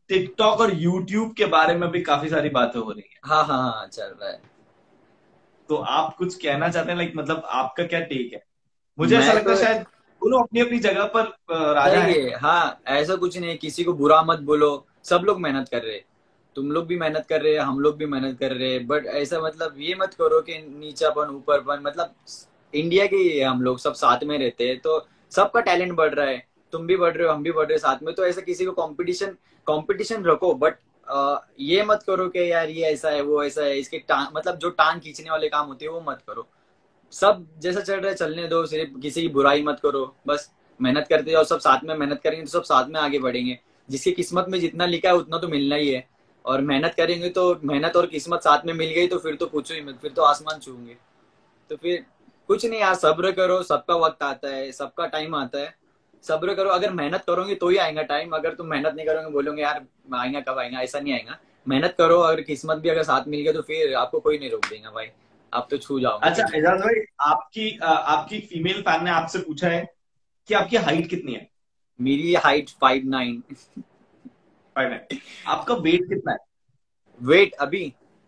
टिकटॉक और यूट्यूब के बारे में भी काफी सारी बातें हो रही हैं। हाँ हाँ हाँ, चल रहा है। तो आप कुछ कहना चाहते हैं, लाइक मतलब आपका क्या टेक है? मुझे ऐसा मैं लगता तो है शायद दोनों अपनी अपनी जगह पर अ, राजा सही हैं। है, हाँ, ऐसा कुछ नहीं है, किसी को बुरा मत बोलो। सब लोग मेहनत कर रहे हैं, तुम लोग भी मेहनत कर रहे हैं, हम लोग भी मेहनत कर रहे हैं, बट ऐसा मतलब ये मत करो कि नीचापन ऊपरपन, मतलब इंडिया के ही है, हम लोग सब साथ में रहते हैं, तो सबका टैलेंट बढ़ रहा है, तुम भी बढ़ रहे हो, हम भी बढ़ रहे हैं साथ में, तो ऐसा किसी को कंपटीशन कंपटीशन रखो, बट ये मत करो कि यार ये ऐसा है वो ऐसा है, इसके टांग मतलब जो टांग खींचने वाले काम होते हैं वो मत करो। सब जैसा चल रहा है चलने दो, सिर्फ किसी की बुराई मत करो, बस मेहनत करते जाओ, सब साथ में मेहनत करेंगे तो सब साथ में आगे बढ़ेंगे। जिसकी किस्मत में जितना लिखा है उतना तो मिलना ही है, और मेहनत करेंगे तो मेहनत और किस्मत साथ में मिल गई तो फिर तो पूछो ही मत, फिर तो आसमान छूएंगे। तो फिर कुछ नहीं यार, सब्र करो, सबका वक्त आता है, सबका टाइम आता है, सब्र करो, अगर मेहनत करोगे तो ही आएगा टाइम, अगर तुम मेहनत नहीं करोगे बोलोगे यार आएगा कब आएगा, ऐसा नहीं आएगा। मेहनत करो, अगर किस्मत भी अगर साथ मिल गया तो फिर आपको कोई नहीं रोक देगा भाई, आप तो छू जाओगे अच्छा फिर। एजाज भाई, आपकी अ, आपकी फीमेल फैन ने आपसे पूछा है कि आपकी हाइट कितनी है? मेरी हाइट फाइव नाइन। फाइव है। आपका वेट कितना है? वेट अभी,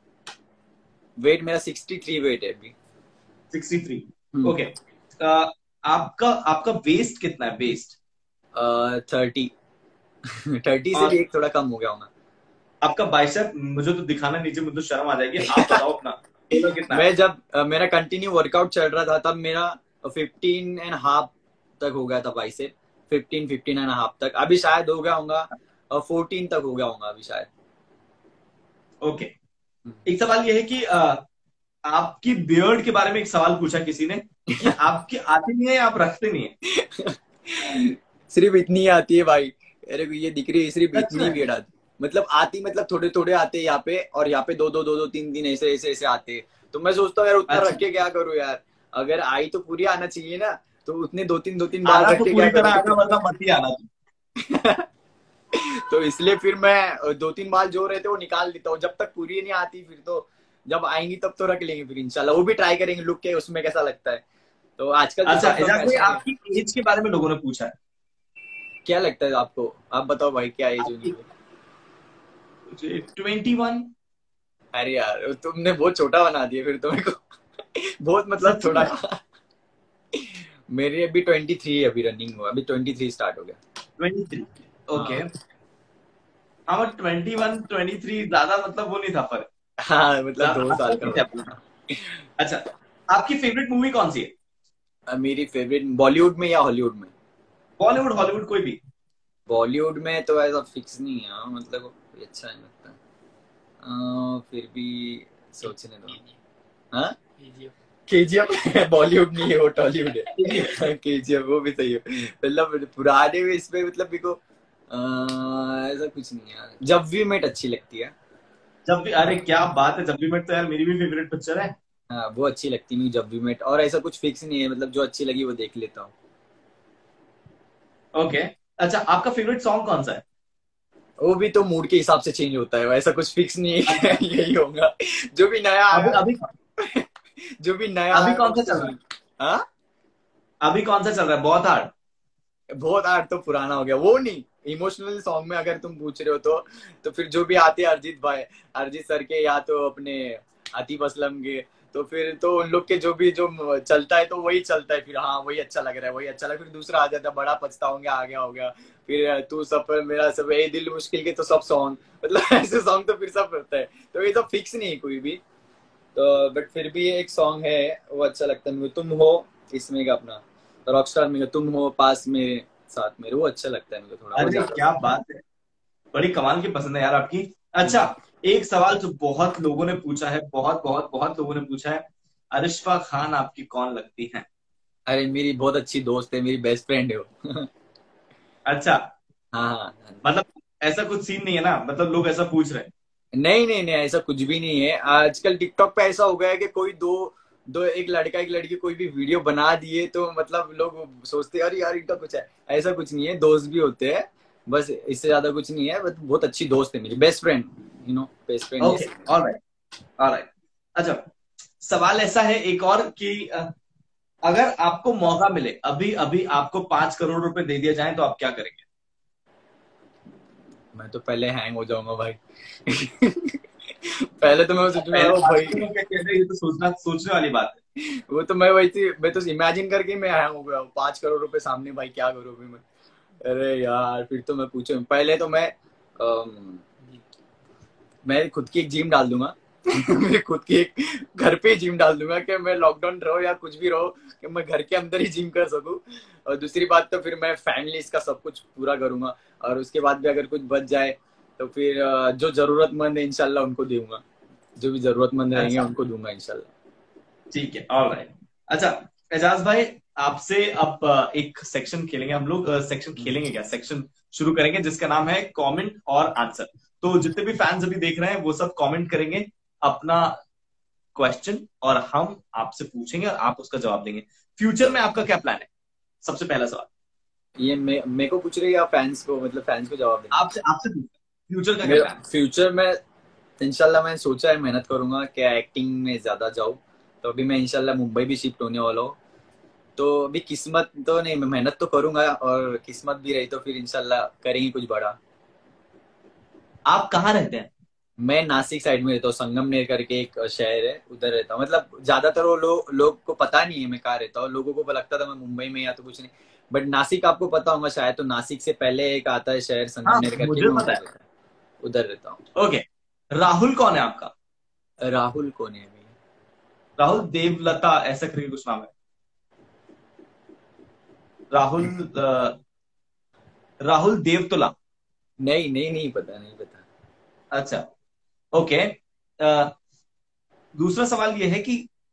वेट मेरा सिक्सटी थ्री वेट है अभी। Sixty three. हम्म। ओके। आपका आपका वेस्ट कितना है, वेस्ट? थर्टी। थर्टी से और भी एक थोड़ा कम हो गया हूँ मैं। आपका बाइसेप मुझे तो दिखाना नीचे, मुझे तो शर्म आ जाएगी, आप बताओ अपना बोलो कितना है? मैं जब अ, मेरा कंटिन्यू वर्कआउट चल रहा था तब मेरा फिफ्टीन एंड हाफ तक हो गया था bicep, fifteen fifteen and half तक, अभी शायद हो गया होगा, और फोर्टीन तक हो गया होगा अभी शायद। ओके। एक सवाल ये है कि अ, आपकी बियर्ड के बारे में एक सवाल पूछा किसी ने कि आपकी आती नहीं है या आप रखते नहीं है? सिर्फ इतनी ही आती है भाई, मेरे को ये दिख रही है, सिर्फ सच इतनी ही में? भीड़ आती, मतलब आती मतलब थोड़े थोड़े आते हैं यहाँ पे, और यहाँ पे दो दो दो दो तीन तीन ऐसे ऐसे ऐसे आते हैं, तो मैं सोचता हूँ यार उतना रख अच्छा, के क्या करूँ यार, अगर आई तो पूरी आना चाहिए ना, तो उतने दो तीन दो तीन बार आना रख तो के क्या पूरी करूँ तरह आना, तो वरना मत ही आना तुम। तो इसलिए फिर मैं दो तीन बार जो रहते वो निकाल देता हूँ, जब तक पूरी नहीं आती फिर तो जब आएंगी तब तो रख लेंगे, फिर इंशाल्लाह वो भी ट्राई करेंगे लुक के उसमें कैसा लगता है, तो आजकल तो अच्छा सब लोग एजाज भाई, फैशन में। आपकी एज के बारे में लोगों ने पूछा है। क्या लगता है आपको, आप बताओ भाई क्या एज होगी? आपकी ट्वेंटी वन। अरे यार तुमने बहुत छोटा बना दिया फिर तो मेरे को। बहुत मतलब सच थोड़ा। में? मेरे अभी ट्वेंटी थ्री अभी रनिंग हुआ, अभी ट्वेंटी थ्री स्टार्ट हो गया। Twenty three. ओके। हाँ हाँ, ट्वेंटी वन ट्वेंटी थ्री ज्यादा मतलब वो नहीं था फर्क। हाँ, मतलब ज्यादा दो साल अंतर का नहीं था अपना। बड़ा। अच्छा, आपकी फेवरेट मूवी कौन सी है? मेरी फेवरेट बॉलीवुड में या हॉलीवुड में? बॉलीवुड हॉलीवुड कोई भी। बॉलीवुड में तो ऐसा फिक्स नहीं है, हाँ, मतलब कोई अच्छा नहीं लगता। अह, फिर भी सोचने दो। हाँ, केजीएफ बॉलीवुड नहीं है, वो टॉलीवुड है। केजीएफ वो भी सही है, मतलब पुराने में इसमें मतलब मेरे को अह, ऐसा कुछ नहीं है यार, जब वी मेट अच्छी लगती है। जब भी, अरे क्या बात है, जब भी मेट तो यार मेरी भी फेवरेट पिक्चर है। हाँ वो अच्छी लगती है मुझे जब भी मेट, और ऐसा कुछ फिक्स नहीं है, मतलब जो अच्छी लगी वो देख लेता हूँ। ओके। अच्छा, आपका फेवरेट सॉन्ग कौन सा है? वो भी तो मूड के हिसाब से चेंज होता है, ऐसा कुछ फिक्स नहीं है। अच्छा, यही होगा जो भी नया अभी आया। अभी जो भी नया अभी आया मैं कौन सा उसको चल रहा सुन। हाँ, है? अभी कौन सा चल रहा है बहुत हार्ड? बहुत आर्ट तो पुराना हो गया, वो नहीं, इमोशनल सॉन्ग में अगर तुम पूछ रहे हो तो तो फिर जो भी आते हैं अरिजीत भाई, अरिजीत सर के या तो अपने आतिफ असलम के, तो फिर तो उन लोग के जो भी जो चलता है तो वही चलता है, फिर हाँ वही अच्छा लग रहा है, वही अच्छा लग, फिर दूसरा आ जाता है बड़ा पछताओगे आ गया हो गया, फिर तू सब पर मेरा सब ए दिल मुश्किल के तो सब सॉन्ग, मतलब ऐसे सॉन्ग तो फिर सब रहता है, तो ये सब फिक्स नहीं है कोई भी, तो बट फिर भी एक सॉन्ग है वो अच्छा लगता है मुझे, तुम हो, इसमें का अपना रॉकस्टार में तुम हो पास में साथ मेरे, वो अच्छा लगता है मुझे थोड़ा, वो अरे ज्यादा क्या सुनता बात है, बड़ी कमाल की पसंद है यार आपकी। हूँ। अच्छा, एक सवाल जो बहुत लोगों ने पूछा है, बहुत बहुत बहुत लोगों ने पूछा है, अरिशफा खान आपकी कौन लगती है? अरे मेरी बहुत अच्छी दोस्त है, मेरी बेस्ट फ्रेंड है वो। अच्छा, हाँ हाँ हाँ। मतलब ऐसा कुछ सीन नहीं है ना, मतलब लोग ऐसा पूछ रहे हैं? नहीं नहीं नहीं, ऐसा कुछ भी नहीं है, आजकल टिकटॉक पे ऐसा हो गया है कि कोई दो दो एक लड़का एक लड़की कोई भी वीडियो बना दिए तो मतलब लोग सोचते हैं अरे यार इनका कुछ है, ऐसा कुछ नहीं है, दोस्त भी होते हैं, बस इससे ज्यादा कुछ नहीं है, बस बहुत अच्छी दोस्त है मेरी, best friend, you know best friend okay. जैसे। ऑलराइट। ऑलराइट। अच्छा, सवाल ऐसा है एक और कि अ, अगर आपको मौका मिले, अभी अभी आपको पांच करोड़ रुपए दे दिया जाए तो आप क्या करेंगे? मैं तो पहले हैंग हो जाऊंगा भाई। पहले तो मैं सोचूंगा ओ भाई, ये तो सोचना सोचने वाली बात है। वो तो मैं वही मैं तो इमेजिन करके मैं हैंग हो गया हूँ। पांच करोड़ रुपए सामने भाई, क्या करूँ अभी मैं। अरे यार फिर तो मैं पूछूं, पहले तो मैं अम, मैं खुद की एक जिम डाल दूंगा। मैं खुद की एक घर पे जिम डाल दूंगा कि मैं लॉकडाउन रहो या कुछ भी रहो कि मैं घर के अंदर ही जिम कर सकूं। और दूसरी बात तो फिर मैं फैमिली इसका सब कुछ पूरा करूंगा, और उसके बाद भी अगर कुछ बच जाए तो फिर अ, जो जरूरतमंद है इंशाल्लाह उनको दूंगा, जो भी जरूरतमंद रहेंगे अच्छा उनको दूंगा इंशाल्लाह। ठीक है, ऑलराइट। अच्छा एजाज भाई, आपसे अब अ, एक सेक्शन खेलेंगे हम लोग। सेक्शन खेलेंगे क्या, सेक्शन शुरू करेंगे जिसका नाम है कमेंट और आंसर। तो जितने भी फैंस अभी देख रहे हैं वो सब कमेंट करेंगे अपना क्वेश्चन, और हम आपसे पूछेंगे और आप उसका जवाब देंगे। फ्यूचर में आपका क्या प्लान है, सबसे पहला सवाल। ये मे मेरे को पूछ रही है या फैंस को, मतलब फैंस को जवाब देना? आपसे आपसे फ्यूचर का क्या मेरा प्लान है? फ्यूचर में इंशाल्लाह मैंने सोचा है मेहनत करूंगा कि एक्टिंग में ज्यादा जाऊं। तो अभी मैं इंशाल्लाह मुंबई भी शिफ्ट होने वाला हूँ। तो अभी किस्मत तो नहीं, मैं मेहनत तो करूंगा, और किस्मत भी रही तो फिर इंशाल्लाह करेंगे कुछ बड़ा। आप कहाँ रहते हैं? मैं नासिक साइड में रहता हूँ, संगमनेर करके एक शहर है, उधर रहता हूँ। मतलब ज्यादातर वो लोग लोग को पता नहीं है मैं कहाँ रहता हूँ, लोगों को लगता था मैं मुंबई में या तो कुछ नहीं। बट नासिक आपको पता होगा शायद, तो नासिक से पहले एक आता है शहर हाँ संगमनेर करके, मुझे मैं पता उधर है। रहता हूँ, उधर रहता हूँ। ओके, राहुल कौन है आपका? राहुल कौन है अभी? राहुल देवलता ऐसा करके कुछ नाम है। राहुल अ, राहुल देवतुला। नहीं नहीं नहीं पता, नहीं पता। अच्छा ओके। अ, दूसरा सवाल ये है कि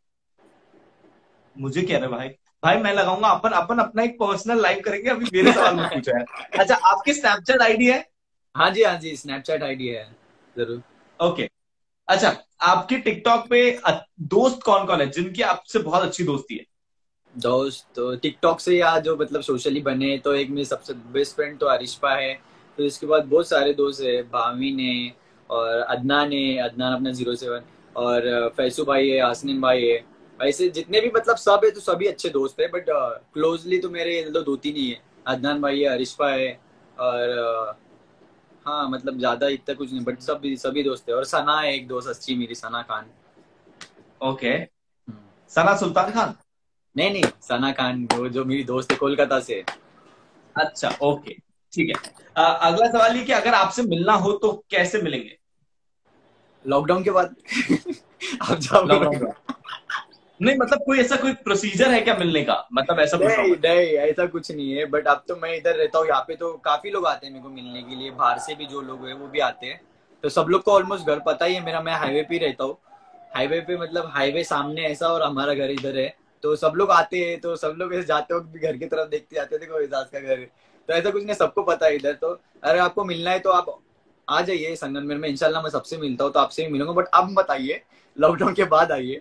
मुझे क्या है भाई, भाई मैं लगाऊंगा अपन अपन अपना एक पर्सनल लाइव करेंगे, अभी मेरे सवाल मत पूछो यार। अच्छा, आपके स्नैपचैट आईडी है? हाँ जी हाँ जी, स्नैपचैट आईडी है जरूर। ओके। अच्छा, आपके टिकटॉक पे अ- दोस्त कौन कौन है जिनकी आपसे बहुत अच्छी दोस्ती है? दोस्त तो टिकटॉक से या जो मतलब सोशली बने, तो एक मेरे सबसे बेस्ट फ्रेंड तो अरिश्पा है। फिर उसके बाद बहुत सारे दोस्त है, भाविन है, और अदनान है, अदनान अपना जीरो सेवन, और अ, फैसू भाई है, हसनीन भाई है। ऐसे जितने भी मतलब सब है, तो सभी अच्छे दोस्त है। बट क्लोजली तो मेरे दो दो तीन ही है। अदनान भाई है, अरिश्पा है, और अ, हाँ मतलब ज्यादा इतना कुछ नहीं, बट सभी सभी दोस्त है। और सना है एक दोस्त अच्छी मेरी, सना खान। ओके। हम्म। सना सुल्तान खान? नहीं नहीं, सना खान वो जो मेरी दोस्त है कोलकाता से। अच्छा ओके, ठीक है। अ, अगला सवाल ये कि अगर आपसे मिलना हो तो कैसे मिलेंगे? लॉकडाउन के बाद। आप जाओगे लॉकडाउन भाई? का? नहीं मतलब कोई ऐसा कोई प्रोसीजर है क्या मिलने का, मतलब ऐसा पूछ रहा हूँ नहीं मैं। नहीं, ऐसा कुछ नहीं है। बट अब तो मैं इधर रहता हूँ, यहाँ पे तो काफी लोग आते हैं मेरे को मिलने के लिए, बाहर से भी जो लोग हैं वो भी आते हैं। तो सब लोग को ऑलमोस्ट घर पता ही है मेरा, मैं हाईवे पे ही रहता हूँ। हाईवे पे मतलब हाईवे सामने ऐसा, और हमारा घर इधर है। तो सब लोग आते हैं, तो सब लोग ऐसे जाते वक्त भी घर की तरफ देखते जाते, देखो एजाज का घर है। तो ऐसा कुछ नहीं, सबको पता है इधर तो। अरे आपको मिलना है तो आप आ जाइए संगमनेर में, इंशाल्लाह मैं सबसे मिलता हूँ, तो आपसे भी मिलूंगा। बट अब मत आइए, लॉकडाउन के बाद आइए।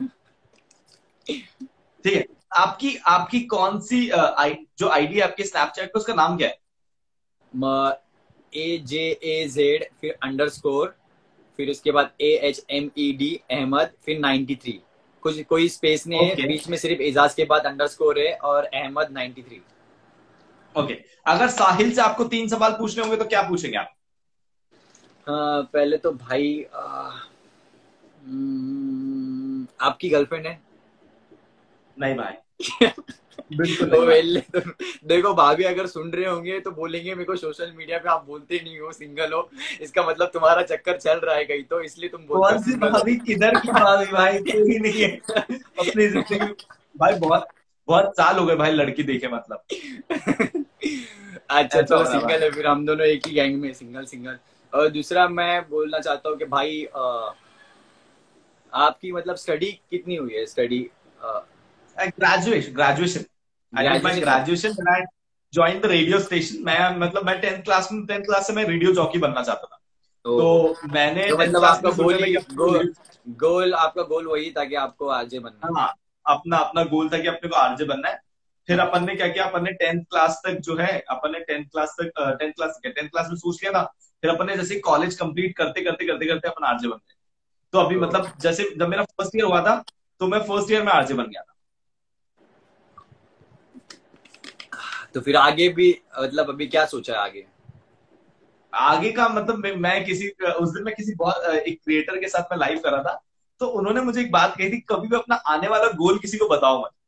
ठीक है। आपकी आपकी कौन सी अ, आई, जो आईडी है आपके स्नैपचैट पे, उसका नाम क्या है? ए जे ए जेड फिर अंडर स्कोर, फिर उसके बाद A H M E D Ahmed, फिर नाइन्टी थ्री। कुछ कोई स्पेस नहीं है ओके बीच में, सिर्फ एजाज के बाद अंडर स्कोर है, और अहमद नाइन्टी थ्री। ओके। अगर साहिल से आपको तीन सवाल पूछने होंगे तो क्या पूछेंगे आप? हाँ पहले तो भाई आ, हम्म, आपकी गर्लफ्रेंड है? नहीं भाई, बिल्कुल ओ नहीं भाई। वेल, तो देखो भाभी अगर सुन रहे होंगे तो बोलेंगे मेरे को सोशल मीडिया पे आप बोलते नहीं हो सिंगल हो, इसका मतलब तुम्हारा चक्कर चल रहा है कहीं, तो इसलिए तुम बोलते हो कौन सी सिंगल भाभी, किधर की भाभी भाई, कोई नहीं है हो। अपनी जिंदगी में। भाई बहुत बहुत साल हो गए भाई लड़की देखे, मतलब अच्छा ऐसा चलो हो रहा सिंगल भाई। है, फिर हम दोनों एक ही गैंग में, सिंगल सिंगल। और दूसरा मैं बोलना चाहता हूँ कि भाई अ, आपकी मतलब स्टडी कितनी हुई है, study? Graduation graduation I did my graduation कर। Graduation, I join the radio station. मैं मतलब मैं टेंथ क्लास में टेंथ क्लास से मैं रेडियो जॉकी बनना चाहता था। तो ओहो। मैंने तो टेंथ मतलब क्लास आपका में गोल सोचा था ही कि अपने को गो, रेडियो, गोल आपका गोल वही था कि आपको आरजे बनना है? हाँ, अपना अपना गोल था कि अपने को आरजे बनना है। फिर अपन ने क्या किया, अपन ने टेंथ क्लास तक जो है, अपन ने टेंथ क्लास तक टेंथ क्लास टेंथ क्लास में सोच लिया था। फिर अपन ने जैसे कॉलेज कंप्लीट करते करते करते करते अपन आरजे बन गए। तो अभी तो, मतलब जैसे जब मेरा फर्स्ट ईयर हुआ था, तो मैं फर्स्ट ईयर में आरजे बन गया था। तो फिर आगे भी मतलब अभी क्या सोचा है आगे? आगे का मतलब मैं, मैं किसी उस दिन मैं किसी बहुत एक क्रिएटर के साथ मैं लाइव कर रहा था, तो उन्होंने मुझे एक बात कही थी, कभी भी अपना आने वाला गोल किसी को बताओ मत।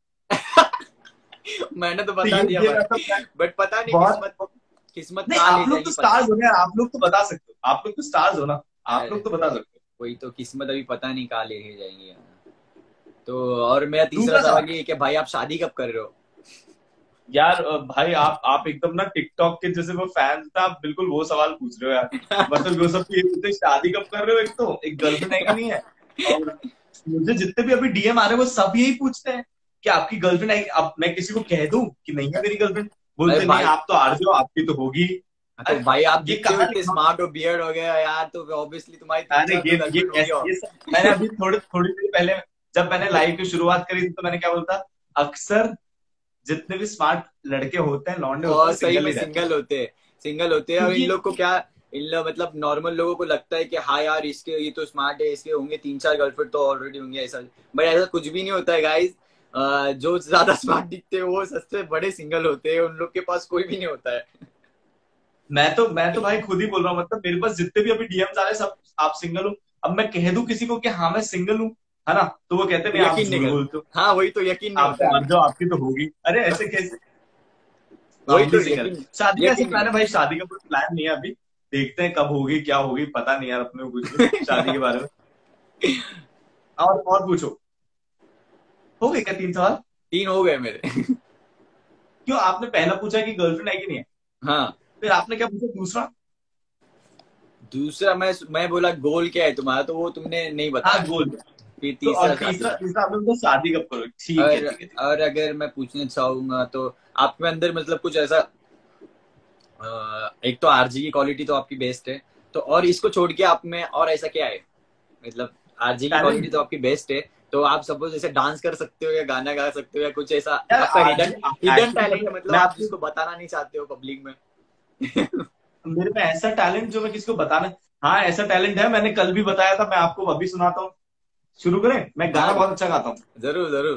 मैंने तो तो बता ये दिया ये भाई, मतलब मैं बट पता नहीं बहुत, किस्मत किस्मत नहीं कहाँ ले आप लोग तो जाएगी पता स्टार्स हो ना यार, आप लोग तो बता सकते हो, आप लोग तो स्टार्स हो ना, आप नहीं। लोग तो बता सकते वही तो, किस्मत अभी पता नहीं कहाँ ले जाएंगे यार। तो और मेरा हो। तीसरा दूसरा सवाल सवाल, ये है कि भाई आप शादी कब कर रहे हो? यार अ, भाई आप आप एकदम ना टिकटॉक के जैसे वो फैन था, आप बिल्कुल वो सवाल पूछ रहे हो यार। मतलब वो सब ये पूछते हैं, शादी कब कर रहे हो, एक तो एक गर्लफ्रेंड है कि नहीं है। और मुझे जितने भी अभी डीएम आ रहे हैं वो सब यही पूछते हैं कि आपकी गर्लफ्रेंड है। अब मैं किसी को कह दूं कि नहीं है मेरी गर्लफ्रेंड, अरे बोलते नहीं भाई, आप तो आरजे हो, आपकी तो होगी। तो अरे भाई आप ये दिखते हो कहानी इतने स्मार्ट हो, बियर्ड हो गया यार, तो ऑब्वियसली तुम्हारी तीन अरे चार ये तो ये गर्लफ्रेंड होगी ऐसे हो। ये सब मैंने अभी थोड़ी थोड़ी देर पहले जब मैंने लाइव की शुरुआत करी थी तो मैंने क्या बोलता, अक्सर जितने भी स्मार्ट लड़के होते हैं, लौंडे होते हैं, और वो सही सिंगल में ही रहते हैं। सिंगल होते हैं, सिंगल होते हैं। और इन क्योंकि लोग को क्या, इन लोग मतलब नॉर्मल लोगों को लगता है कि हाँ यार इसके ये तो स्मार्ट है, इसके होंगे तीन चार गर्लफ्रेंड तो ऑलरेडी होंगे, ऐसा। बट ऐसा कुछ भी नहीं होता है गाइस। जो ज्यादा स्मार्ट दिखते हैं वो सबसे बड़े सिंगल होते हैं, उन लोग के पास कोई भी नहीं होता है। मैं तो मैं तो भाई खुद ही बोल रहा हूँ, मतलब मेरे पास जितने भी अभी डीएम्स आ रहे हैं सब आप सिंगल हो। अब मैं कह दूं किसी को कि हाँ मैं सिंगल हूँ, है ना, तो वो कहते हैं तो नहीं आप यकीन नहीं झूठ बोलते हो, करते, हाँ वही तो, यकीन नहीं आप होता तो है मान बिल्कुल। जाओ आपकी तो होगी। अरे ऐसे कैसे, तो वही हम भी तो, सिंगल है। यकीन शादी का ऐसे यकीन नहीं प्लान है भाई, करते। शादी का कोई प्लान नहीं है अभी, देखते हैं कब होगी क्या होगी, पता नहीं यार अपने को कुछ भी शादी के बारे में। और और पूछो, हो गए क्या तीन सवाल? तीन हो गए मेरे। क्यों, आपने पहला पूछा कि गर्लफ्रेंड है कि नहीं है, हाँ, फिर आपने क्या पूछा दूसरा? दूसरा मैं मैं बोला गोल क्या है तुम्हारा, तो वो तुमने नहीं हाँ बताया। गोल। फिर तो तीसरा और शादी तीसरा का। तीसरा आपने बोला शादी कब करोगे, ठीक है और ठीक है ठीक और अगर मैं पूछना चाहूंगा तो आपके अंदर मतलब कुछ ऐसा, अ, एक तो आरजी की क्वालिटी तो आपकी बेस्ट है, तो और इसको छोड़ के आप में और ऐसा क्या है? मतलब आरजी की है। क्वालिटी तो आपकी बेस्ट है, तो आप सपोज ऐसे डांस कर सकते हो या गाना गा सकते हो या कुछ ऐसा यार आपका आज हिडन हिडन एक्चुअली टैलेंट पता है, है, मतलब मैं आप आपको, जिसको बताना नहीं चाहते हो पब्लिक में। मेरे में ऐसा टैलेंट जो मैं किसी को बताना, हाँ ऐसा टैलेंट है, मैंने कल भी बताया था, मैं आपको अभी सुनाता हूँ। शुरू करें, मैं गाना हाँ, बहुत अच्छा गाता हूँ। जरूर जरूर।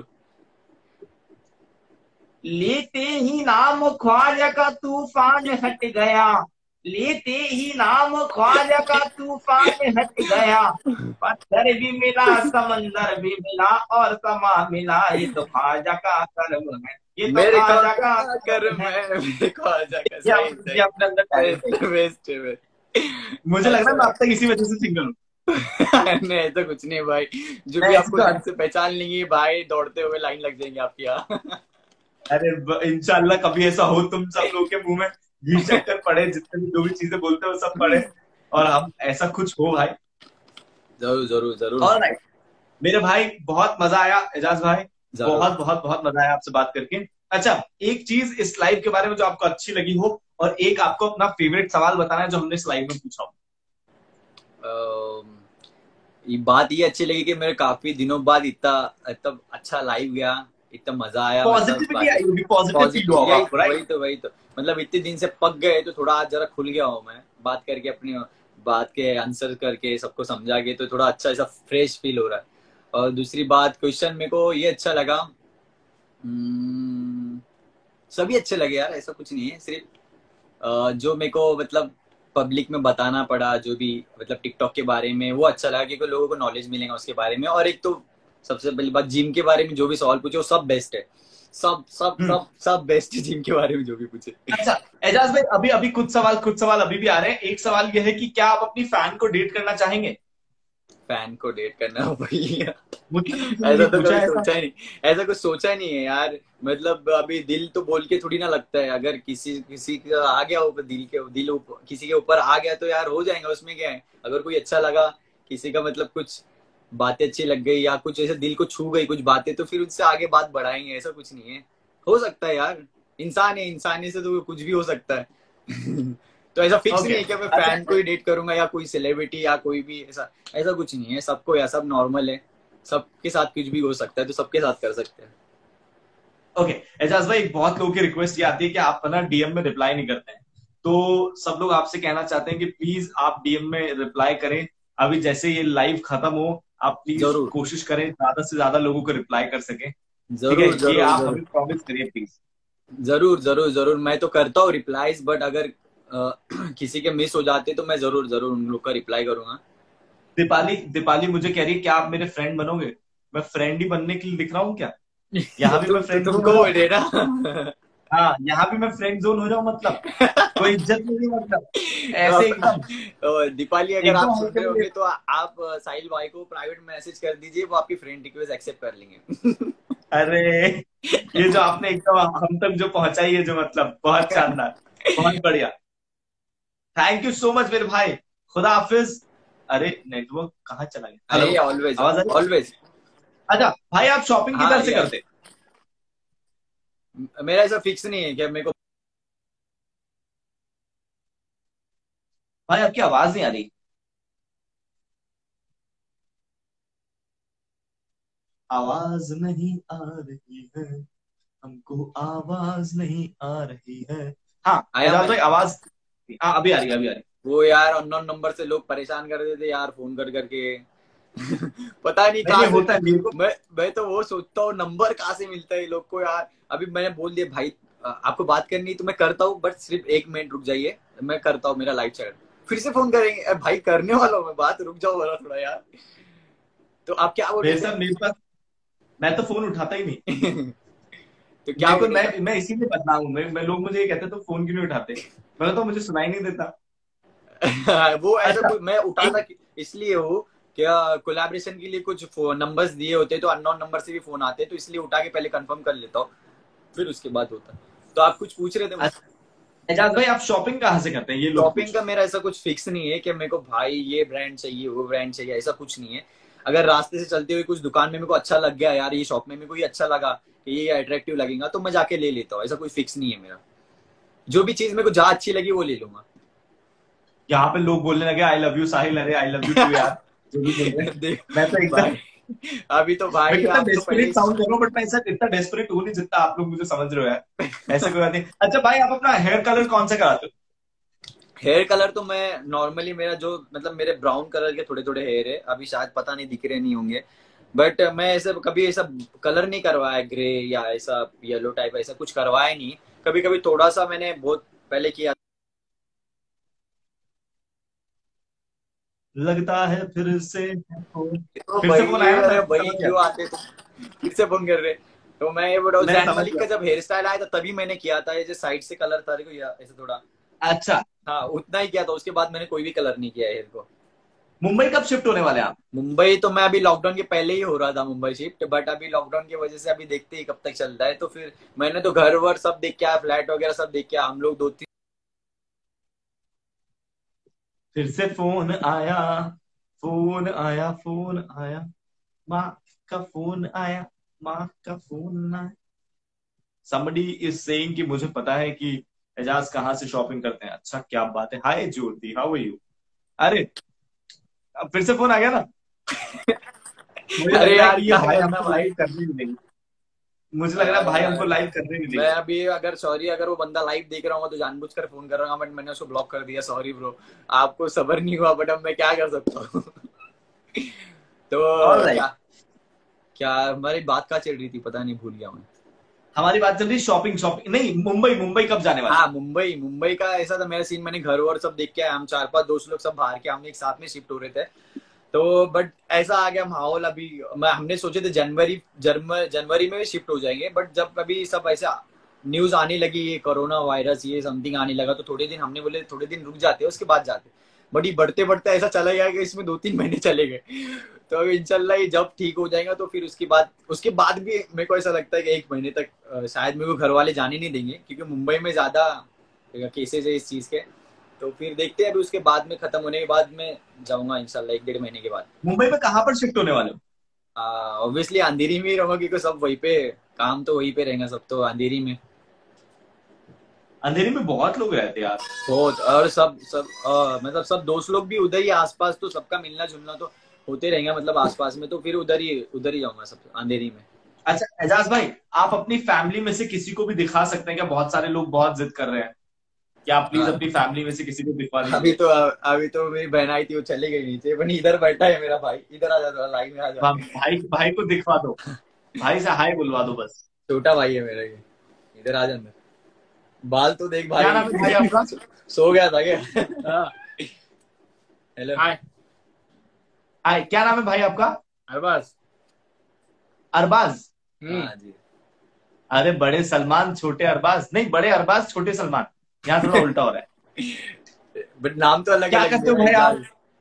लेते ही नाम ख्वाजा का तूफान हट गया, लेते ही नाम ख्वाजा का तूफान हट गया, पत्थर भी मिला समंदर भी मिला और समा मिला, ये तो ख्वाजा का करम है, ये तो मेरे ख्वाजा ख्वाजा का का कर करम है। मैं, मेरे ख्वाजा का, ये सही अपने, सही। ये अपने अंदर टैलेंट है। बेस्ट बेस्ट है बेस्ट। मुझे लग रहा है मैं अच्छा। अब तक इसी वजह से सिंगल हूँ। नहीं ऐसा कुछ नहीं है भाई, जो मैं भी ऐसी आपको तो, दिन से पहचान लेंगे भाई, दौड़ते हुए लाइन लग जाएंगे आपकी यहाँ। अरे ब- इंशाल्लाह कभी ऐसा हो तुम सब लोग के मुंह में घी शक्कर पड़े, जितने भी जो भी चीजें बोलते हो वो सब पड़े, और हम ऐसा कुछ हो भाई। जरूर जरूर जरूर और राइट, मेरे भाई बहुत मजा आया एजाज भाई, जरूर। बहुत बहुत बहुत मजा आया आपसे बात करके। अच्छा, एक चीज इस लाइव के बारे में जो आपको अच्छी लगी हो, और एक आपको अपना फेवरेट सवाल बताना है जो हमने इस लाइव में पूछा हो। अम, ये बात ये अच्छी लगी कि मेरे काफी दिनों बाद इतना इतना अच्छा लाइव गया, इतना मजा आया, मतलब पॉजिटिविटी बातें। आई होगी, पॉजिटिव फील हुआ पॉजिटिव, होगा यही आपको, वही राइट? तो वही तो, मतलब इतने दिन से पक गए तो थोड़ा आज जरा खुल गया हूँ मैं, बात करके अपनी बात के आंसर करके सबको समझा के, तो थोड़ा अच्छा ऐसा फ्रेश फील हो रहा है। और दूसरी बात, क्वेश्चन मेरे को ये अच्छा लगा। हम्म, सभी अच्छे लगे यार, ऐसा कुछ नहीं है, सिर्फ अ, जो मेरे को मतलब पब्लिक में बताना पड़ा जो भी, मतलब टिकटॉक के बारे में, वो अच्छा लगा क्योंकि लोगों को नॉलेज मिलेगा उसके बारे में। और एक तो सबसे पहली बात, जिम के बारे में जो भी सवाल पूछे वो सब बेस्ट है, सब सब हम्म। सब सब बेस्ट है जिम के बारे में जो भी पूछे। अच्छा एजाज भाई, अभी अभी कुछ सवाल कुछ सवाल अभी भी आ रहे हैं। एक सवाल यह है कि क्या आप अपनी फैन को डेट करना चाहेंगे? फैन को डेट करना हो भैया? मुझसे तो किसी ने ऐसा नहीं तो पूछा कभी ऐसा। सोचा ही नहीं, ऐसा कुछ सोचा ही नहीं है यार। मतलब अभी दिल तो बोल के थोड़ी ना लगता है, अगर किसी किसी का आ गया ऊपर दिल के, दिल ऊपर किसी के ऊपर आ गया तो यार हो जाएगा, उसमें क्या है। अगर कोई अच्छा लगा, किसी का मतलब कुछ बातें अच्छी लग गई या कुछ ऐसे दिल को छू गई कुछ बातें, तो फिर उससे आगे बात बढ़ाएंगे, ऐसा कुछ नहीं है। हो सकता है यार, इंसान है, इंसानी से तो कुछ भी हो सकता है। तो ऐसा फिक्स ओके नहीं है कि मैं अच्छा, फैन को ही डेट करूंगा या कोई सेलिब्रिटी या कोई भी, ऐसा ऐसा कुछ नहीं है। सबको या सब नॉर्मल है, सबके साथ कुछ भी हो सकता है, तो सबके साथ कर सकते हैं। ओके एजाज भाई, बहुत लोगों की रिक्वेस्ट ये आती है कि आप ना डीएम में रिप्लाई नहीं करते हैं, तो सब लोग आपसे कहना चाहते हैं कि प्लीज आप डीएम में रिप्लाई करें। अभी जैसे ये लाइव खत्म हो, आप प्लीज जरूर कोशिश करें ज्यादा से ज्यादा लोगों को रिप्लाई कर सकें। ठीक है, जरूर ये जरूर आप जरूर हमें प्रॉमिस करिए प्लीज। जरूर जरूर जरूर मैं तो करता हूँ रिप्लाईज, बट अगर अ, किसी के मिस हो जाते तो मैं जरूर जरूर उन लोग का रिप्लाई करूंगा। दीपाली दीपाली मुझे कह रही है क्या आप मेरे फ्रेंड बनोगे? मैं फ्रेंड ही बनने के लिए दिख रहा हूँ क्या? यहाँ भी मैं तुम तो फ्रेंड जोन हो तुमको बोल जाऊँ? रहे ना। हाँ, यहाँ भी मैं फ्रेंड जोन हो जाऊँ मतलब? कोई इज्जत नहीं, मतलब तो ऐसे आप एकदम तो दीपाली, अगर आप एकदम सुन हल्के रहे में ले- होंगे तो आप साहिल भाई को प्राइवेट मैसेज कर दीजिए, वो आपकी फ्रेंड रिक्वेस्ट एक्सेप्ट कर लेंगे। अरे ये जो आपने एकदम हम तक जो पहुंचाई है, जो मतलब बहुत शानदार, बहुत बढ़िया। थैंक यू सो मच मेरे भाई। खुदा हाफिज। अरे नेटवर्क कहाँ चला गया? अरे हेलो, ऑलवेज आवाज आ रही है? ऑलवेज। अच्छा भाई, आप शॉपिंग हाँ, किधर से आई आई। करते? मेरा ऐसा फिक्स नहीं है कि मेरे को। भाई आपकी आवाज नहीं आ रही। आवाज नहीं आ रही है, हमको आवाज नहीं आ रही है। हाँ आया एजाज मैं। भाई, आवाज। हाँ अभी आ रही है, अभी आ रही वो यार अननोन नंबर से लोग परेशान कर देते यार, फोन कर करके। पता नहीं है। नहीं कहाँ नहीं, से। होता है मेरे को। मैं मैं तो वो सोचता हूँ नंबर कहाँ से मिलता है ये लोग को यार। अभी मैंने बोल दिया भाई, अ, आपको बात करनी है तो मैं करता हूँ, बट सिर्फ एक मिनट रुक जाइए, मैं करता हूँ, मेरा लाइट चल। फिर से फोन करेंगे, "अरे भाई करने वाला हूँ मैं बात, रुक जाओ जरा थोड़ा यार।" तो आप क्या बोल मेरे रहे साथ मेरे पास मैं तो फोन उठाता ही नहीं। थे? तो क्या मेरे को बोल रहे मैं थे? मैं इसीलिए बदनाम हूँ। मैं, मैं लोग मुझे ये कहते हैं तो फोन क्यों नहीं उठाते? मैं तो मुझे सुनाई नहीं देता। वो ऐसा अच्छा कोई मैं उठाता एक कि- इसलिए हो क्या, कोलैबोरेशन के लिए कुछ नंबर्स दिए होते तो अननोन नंबर से भी फोन आते, तो इसलिए उठा के पहले कंफर्म कर लेता हूँ, फिर उसके बाद होता। तो आप कुछ पूछ रहे थे मुझसे? अच्छा, एजाज भाई आप शॉपिंग कहाँ से करते हैं, ये लोग शॉपिंग पूछ का रहे हैं। मेरा ऐसा कुछ फिक्स नहीं है कि मेरे को भाई ये ब्रांड चाहिए वो ब्रांड चाहिए, ऐसा कुछ नहीं है। अगर रास्ते से चलते हुए कुछ दुकान में मेरे को अच्छा लग गया यार, ये शॉप में मेरे को ये अच्छा लगा कि ये अट्रैक्टिव लगेगा, तो मैं जाके ले लेता हूँ, ऐसा कोई फिक्स नहीं है मेरा। जो भी चीज मेरे को जहाँ अच्छी लगी वो ले लूंगा। यहाँ पे लोग बोलने लगे आई लव यू साहिल, अरे आई लव यू टू यार, जो भी बोल रहे हैं। देख मैं तो एकदम भाई, अभी तो मैं भाई कितना आप तो पहले। डेस्परेट साउंड कर रहा हूँ, बट मैं ऐसा इतना डेस्परेट हूँ नहीं जितना आप लोग मुझे समझ रहे हो यार। ऐसे कोई बात नहीं। अच्छा भाई, आप अपना हेयर कलर कौन सा कराते हो? हेयर कलर तो मैं नॉर्मली, मेरा जो मतलब मेरे ब्राउन कलर के थोड़े थोड़े हेयर है, अभी शायद पता नहीं दिख रहे नहीं होंगे, बट मैं ऐसे कभी ऐसा कलर नहीं करवाया, ग्रे या ऐसा येलो टाइप ऐसा कुछ करवाया नहीं। कभी कभी थोड़ा सा मैंने बहुत पहले किया। लगता है फिर से हो। तो फिर से फोन भाई, आया ना, मैं अरे भाई समझ गया। क्यों आते तो फिर से फोन कर रहे। तो मैं ये बोल रहा हूँ, मैं जैन समझ मलिक गया। का जब हेयर स्टाइल आया था तभी मैंने किया था, ये जो साइड से कलर था देखो, या ऐसे थोड़ा। अच्छा, हाँ उतना ही किया था, उसके बाद मैंने कोई भी कलर नहीं किया हेयर को। मुंबई कब शिफ्ट होने वाले हैं आप? मुंबई तो मैं अभी लॉकडाउन के पहले ही हो रहा था मुंबई शिफ्ट, बट अभी लॉकडाउन की वजह से अभी देखते ही कब तक चलता है, तो फिर मैंने तो घर वर सब देख के आया, फ्लैट वगैरह सब देख के आया, हम लोग दो तीन। फिर से फोन आया, फोन आया, फोन आया, माँ का फोन आया, माँ का फोन आया। somebody इज सेइंग कि मुझे पता है कि एजाज कहाँ से शॉपिंग करते हैं। अच्छा क्या बात है। Hi Jyoti, how are you? अरे अब फिर से फोन आ गया ना। मुझे लग अरे रहा है यार कि ये क्या भाई करना हमको भाई। लाइव करने नहीं देंगे। मुझे लग रहा है हाँ भाई हमको यार, लाइव करने नहीं मैं देंगे। अभी अगर सॉरी, अगर वो बंदा लाइव देख रहा हूँ तो जानबूझकर फोन कर रहा हूँ, बट मैंने उसको ब्लॉक कर दिया, सॉरी ब्रो। आपको सबर नहीं हुआ, बट अब मैं क्या कर सकता हूँ। ऑल तो राइट। क्या, क्या हमारी बात क्या चल रही थी, पता नहीं, भूल गया मैं। हमारी बात चल रही शॉपिंग, शॉपिंग नहीं, मुंबई मुंबई कब जाने वाले? हाँ मुंबई, मुंबई का ऐसा था मेरा सीन, मैंने घर और सब देख के आया, हम चार पांच दोस्त लोग सब बाहर के, हम एक साथ में शिफ्ट हो रहे थे। तो बट ऐसा आ गया माहौल अभी, मैं हमने सोचे थे जनवरी जर्म जनवरी में शिफ्ट हो जाएंगे, बट जब कभी सब ऐसा न्यूज आने लगी, ये कोरोना वायरस ये समथिंग आने लगा, तो थोड़े दिन हमने बोले थोड़े दिन रुक जाते हैं उसके बाद जाते। बट ये बढ़ते बढ़ते ऐसा चला गया कि इसमें दो तीन महीने चले गए। तो अब इंशाल्लाह ये जब ठीक हो जाएगा तो फिर उसके बाद उसके बाद भी मेरे को ऐसा लगता है कि एक महीने तक अ, शायद मेरे को घर वाले जाने नहीं देंगे, क्योंकि मुंबई में ज्यादा केसेस है इस चीज के। तो फिर देखते हैं, अभी उसके बाद में खत्म होने के बाद में जाऊंगा इंशाल्लाह, एक डेढ़ महीने के बाद। मुंबई में कहाँ पर शिफ्ट होने वाले हो? ऑब्वियसली अंधेरी में ही रहूंगा, क्योंकि सब वहीं पे, काम तो वहीं पे रहेगा सब, तो अंधेरी में। अंधेरी में बहुत लोग रहते हैं यार। बहुत, और सब सब अ, मतलब सब दोस्त लोग भी उधर ही आसपास, तो सबका मिलना जुलना तो होते रहेंगे, मतलब आसपास में, तो फिर उधर ही उधर ही जाऊंगा सब अंधेरी में। अच्छा एजाज भाई, आप अपनी फैमिली में से किसी को भी दिखा सकते हैं क्या? बहुत सारे लोग बहुत जिद कर रहे हैं कि आप प्लीज हाँ, अपनी फैमिली में से किसी को दिखवा अभी दीजिए। तो अभी तो मेरी बहन आई थी, वो चली गई नीचे, बनी इधर बैठा है मेरा भाई, इधर आ जा, लाइन में आ जा। भा- भाई भाई को दिखवा दो, भाई से हाय बुलवा दो बस। छोटा भाई है मेरा ये, इधर आ जा अंदर। बाल तो देख भाई। क्या नाम है भाई आपका? सो गया था क्या? हाँ, हेलो। हाय हाय, क्या नाम है भाई आपका? अरबाज। अरबाज। हम्म। हाँ जी। अरे बड़े सलमान छोटे अरबाज, नहीं बड़े अरबाज छोटे सलमान, यहाँ थोड़ा उल्टा हो रहा है। बट नाम तो अलग क्या अलग करते हो भाई आप?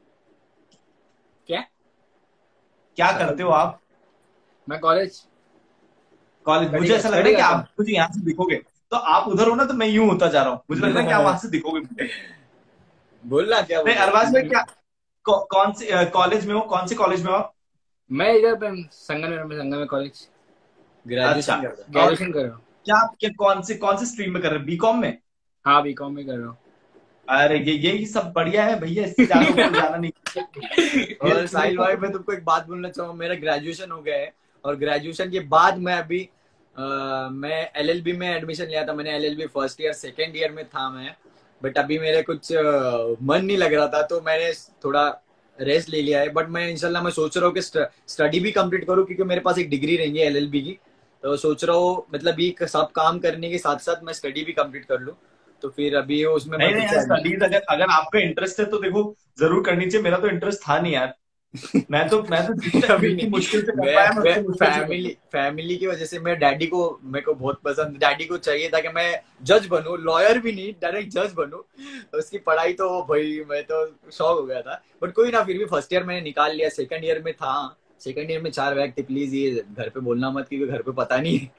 क्या? क्या करते हो आप? मैं कॉलेज। कॉलेज। स्टडी मुझे ऐसा लग रहा स्टडी है कि करता आप हूँ। मुझे यहाँ से दिखोगे, तो आप उधर हो ना तो मैं यूं होता जा रहा हूँ, मुझे लग रहा है कि आप वहां से दिखोगे मुझे। बोलना क्या बोल नहीं रहे अरबाज भाई, नहीं, क्या कौ, कौन से कॉलेज में हो, कौन से कॉलेज में हो आप? मैं इधर पे संगम में संगम में कॉलेज ग्रेजुएशन अच्छा। कर रहा और ग्रेजुएशन कर रहा हूँ। क्या आप क्या कौन से कौन से स्ट्रीम में कर रहे हैं, बीकॉम में? हाँ, बी कॉम में कर रहा हूँ। अरे ये यही सब बढ़िया है भैया, इससे ज्यादा ऊपर जाना नहीं। हूँ। ये और साहिल भाई मैं तुमको एक बात बोलना चाहूंगा, मेरा ग्रेजुएशन हो गया है और ग्रेजुएशन के बाद मैं अभी अ, मैं एलएलबी में एडमिशन लिया था। मैंने LLB first year second year में था मैं, बट अभी मेरे कुछ अ, मन नहीं लग रहा था तो मैंने थोड़ा रेस्ट ले लिया है। बट मैं इंशाल्लाह मैं सोच रहा हूँ कि स्टडी भी कंप्लीट करूँ क्योंकि मेरे पास एक डिग्री रहेंगी एलएलबी की। तो सोच रहा हूँ मतलब ये सब काम करने के साथ साथ मैं स्टडी भी कंप्लीट कर लूँ, तो फिर अभी उसमें मैं नहीं नहीं कुछ यार, स्टडीज अगर अगर आपका इंटरेस्ट है तो देखो जरूर करनी चाहिए। मेरा तो इंटरेस्ट था नहीं यार, मैं तो मैं तो जितने अभी जितनी नहीं। मुश्किल से कर मैं पाया मैं मैं उतनी मुश्किल से कर फैमिली पाया। फैमिली की वजह से मैं डैडी को मेरे को बहुत पसंद, डैडी को चाहिए था कि मैं जज बनूं, लॉयर भी नहीं डायरेक्ट जज बनूं। तो उसकी पढ़ाई तो भाई मैं तो शौक हो गया था, बट कोई ना, फिर भी फर्स्ट ईयर मैंने निकाल लिया। सेकंड ईयर में था, सेकंड ईयर में चार बैग थे, प्लीज ये घर पे बोलना मत क्योंकि घर पे पता नहीं है।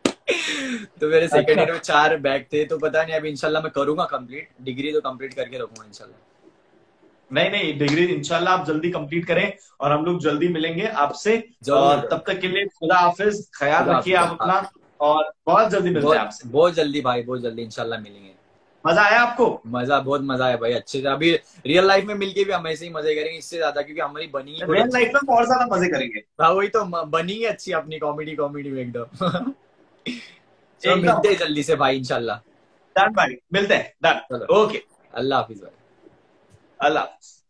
तो मेरे सेकंड अच्छा। ईयर में चार बैग थे, तो पता नहीं, अभी इंशाल्लाह मैं करूंगा कंप्लीट, डिग्री तो कंप्लीट करके रखूंगा इंशाल्लाह। नहीं नहीं, डिग्री इंशाल्लाह आप जल्दी कंप्लीट करें और हम लोग जल्दी मिलेंगे आपसे। जरूर और जरूर। तब तक के लिए खुदा हाफिज, ख्याल खुदा रखिए हाफिज। आप अपना, और बहुत जल्दी मिलते हैं बहुत आपसे। बहुत जल्दी भाई, बहुत जल्दी इंशाल्लाह मिलेंगे। मजा आया आपको? मजा, बहुत मजा है भाई, अच्छे से। अभी रियल लाइफ में मिलके भी हम ऐसे ही मजे करेंगे, इससे ज्यादा, क्योंकि हमारी बनी ही बहुत रियल अच्छी। लाइफ में और ज्यादा मजे करेंगे। हाँ वही तो, म- बनी ही अच्छी अपनी कॉमेडी कॉमेडी में एकदम। चलो एकदम। मिलते हैं जल्दी से भाई इंशाल्लाह। डन भाई, मिलते हैं, डन। चलो, ओके, अल्लाह हाफिज भाई। अल्लाह हाफिज।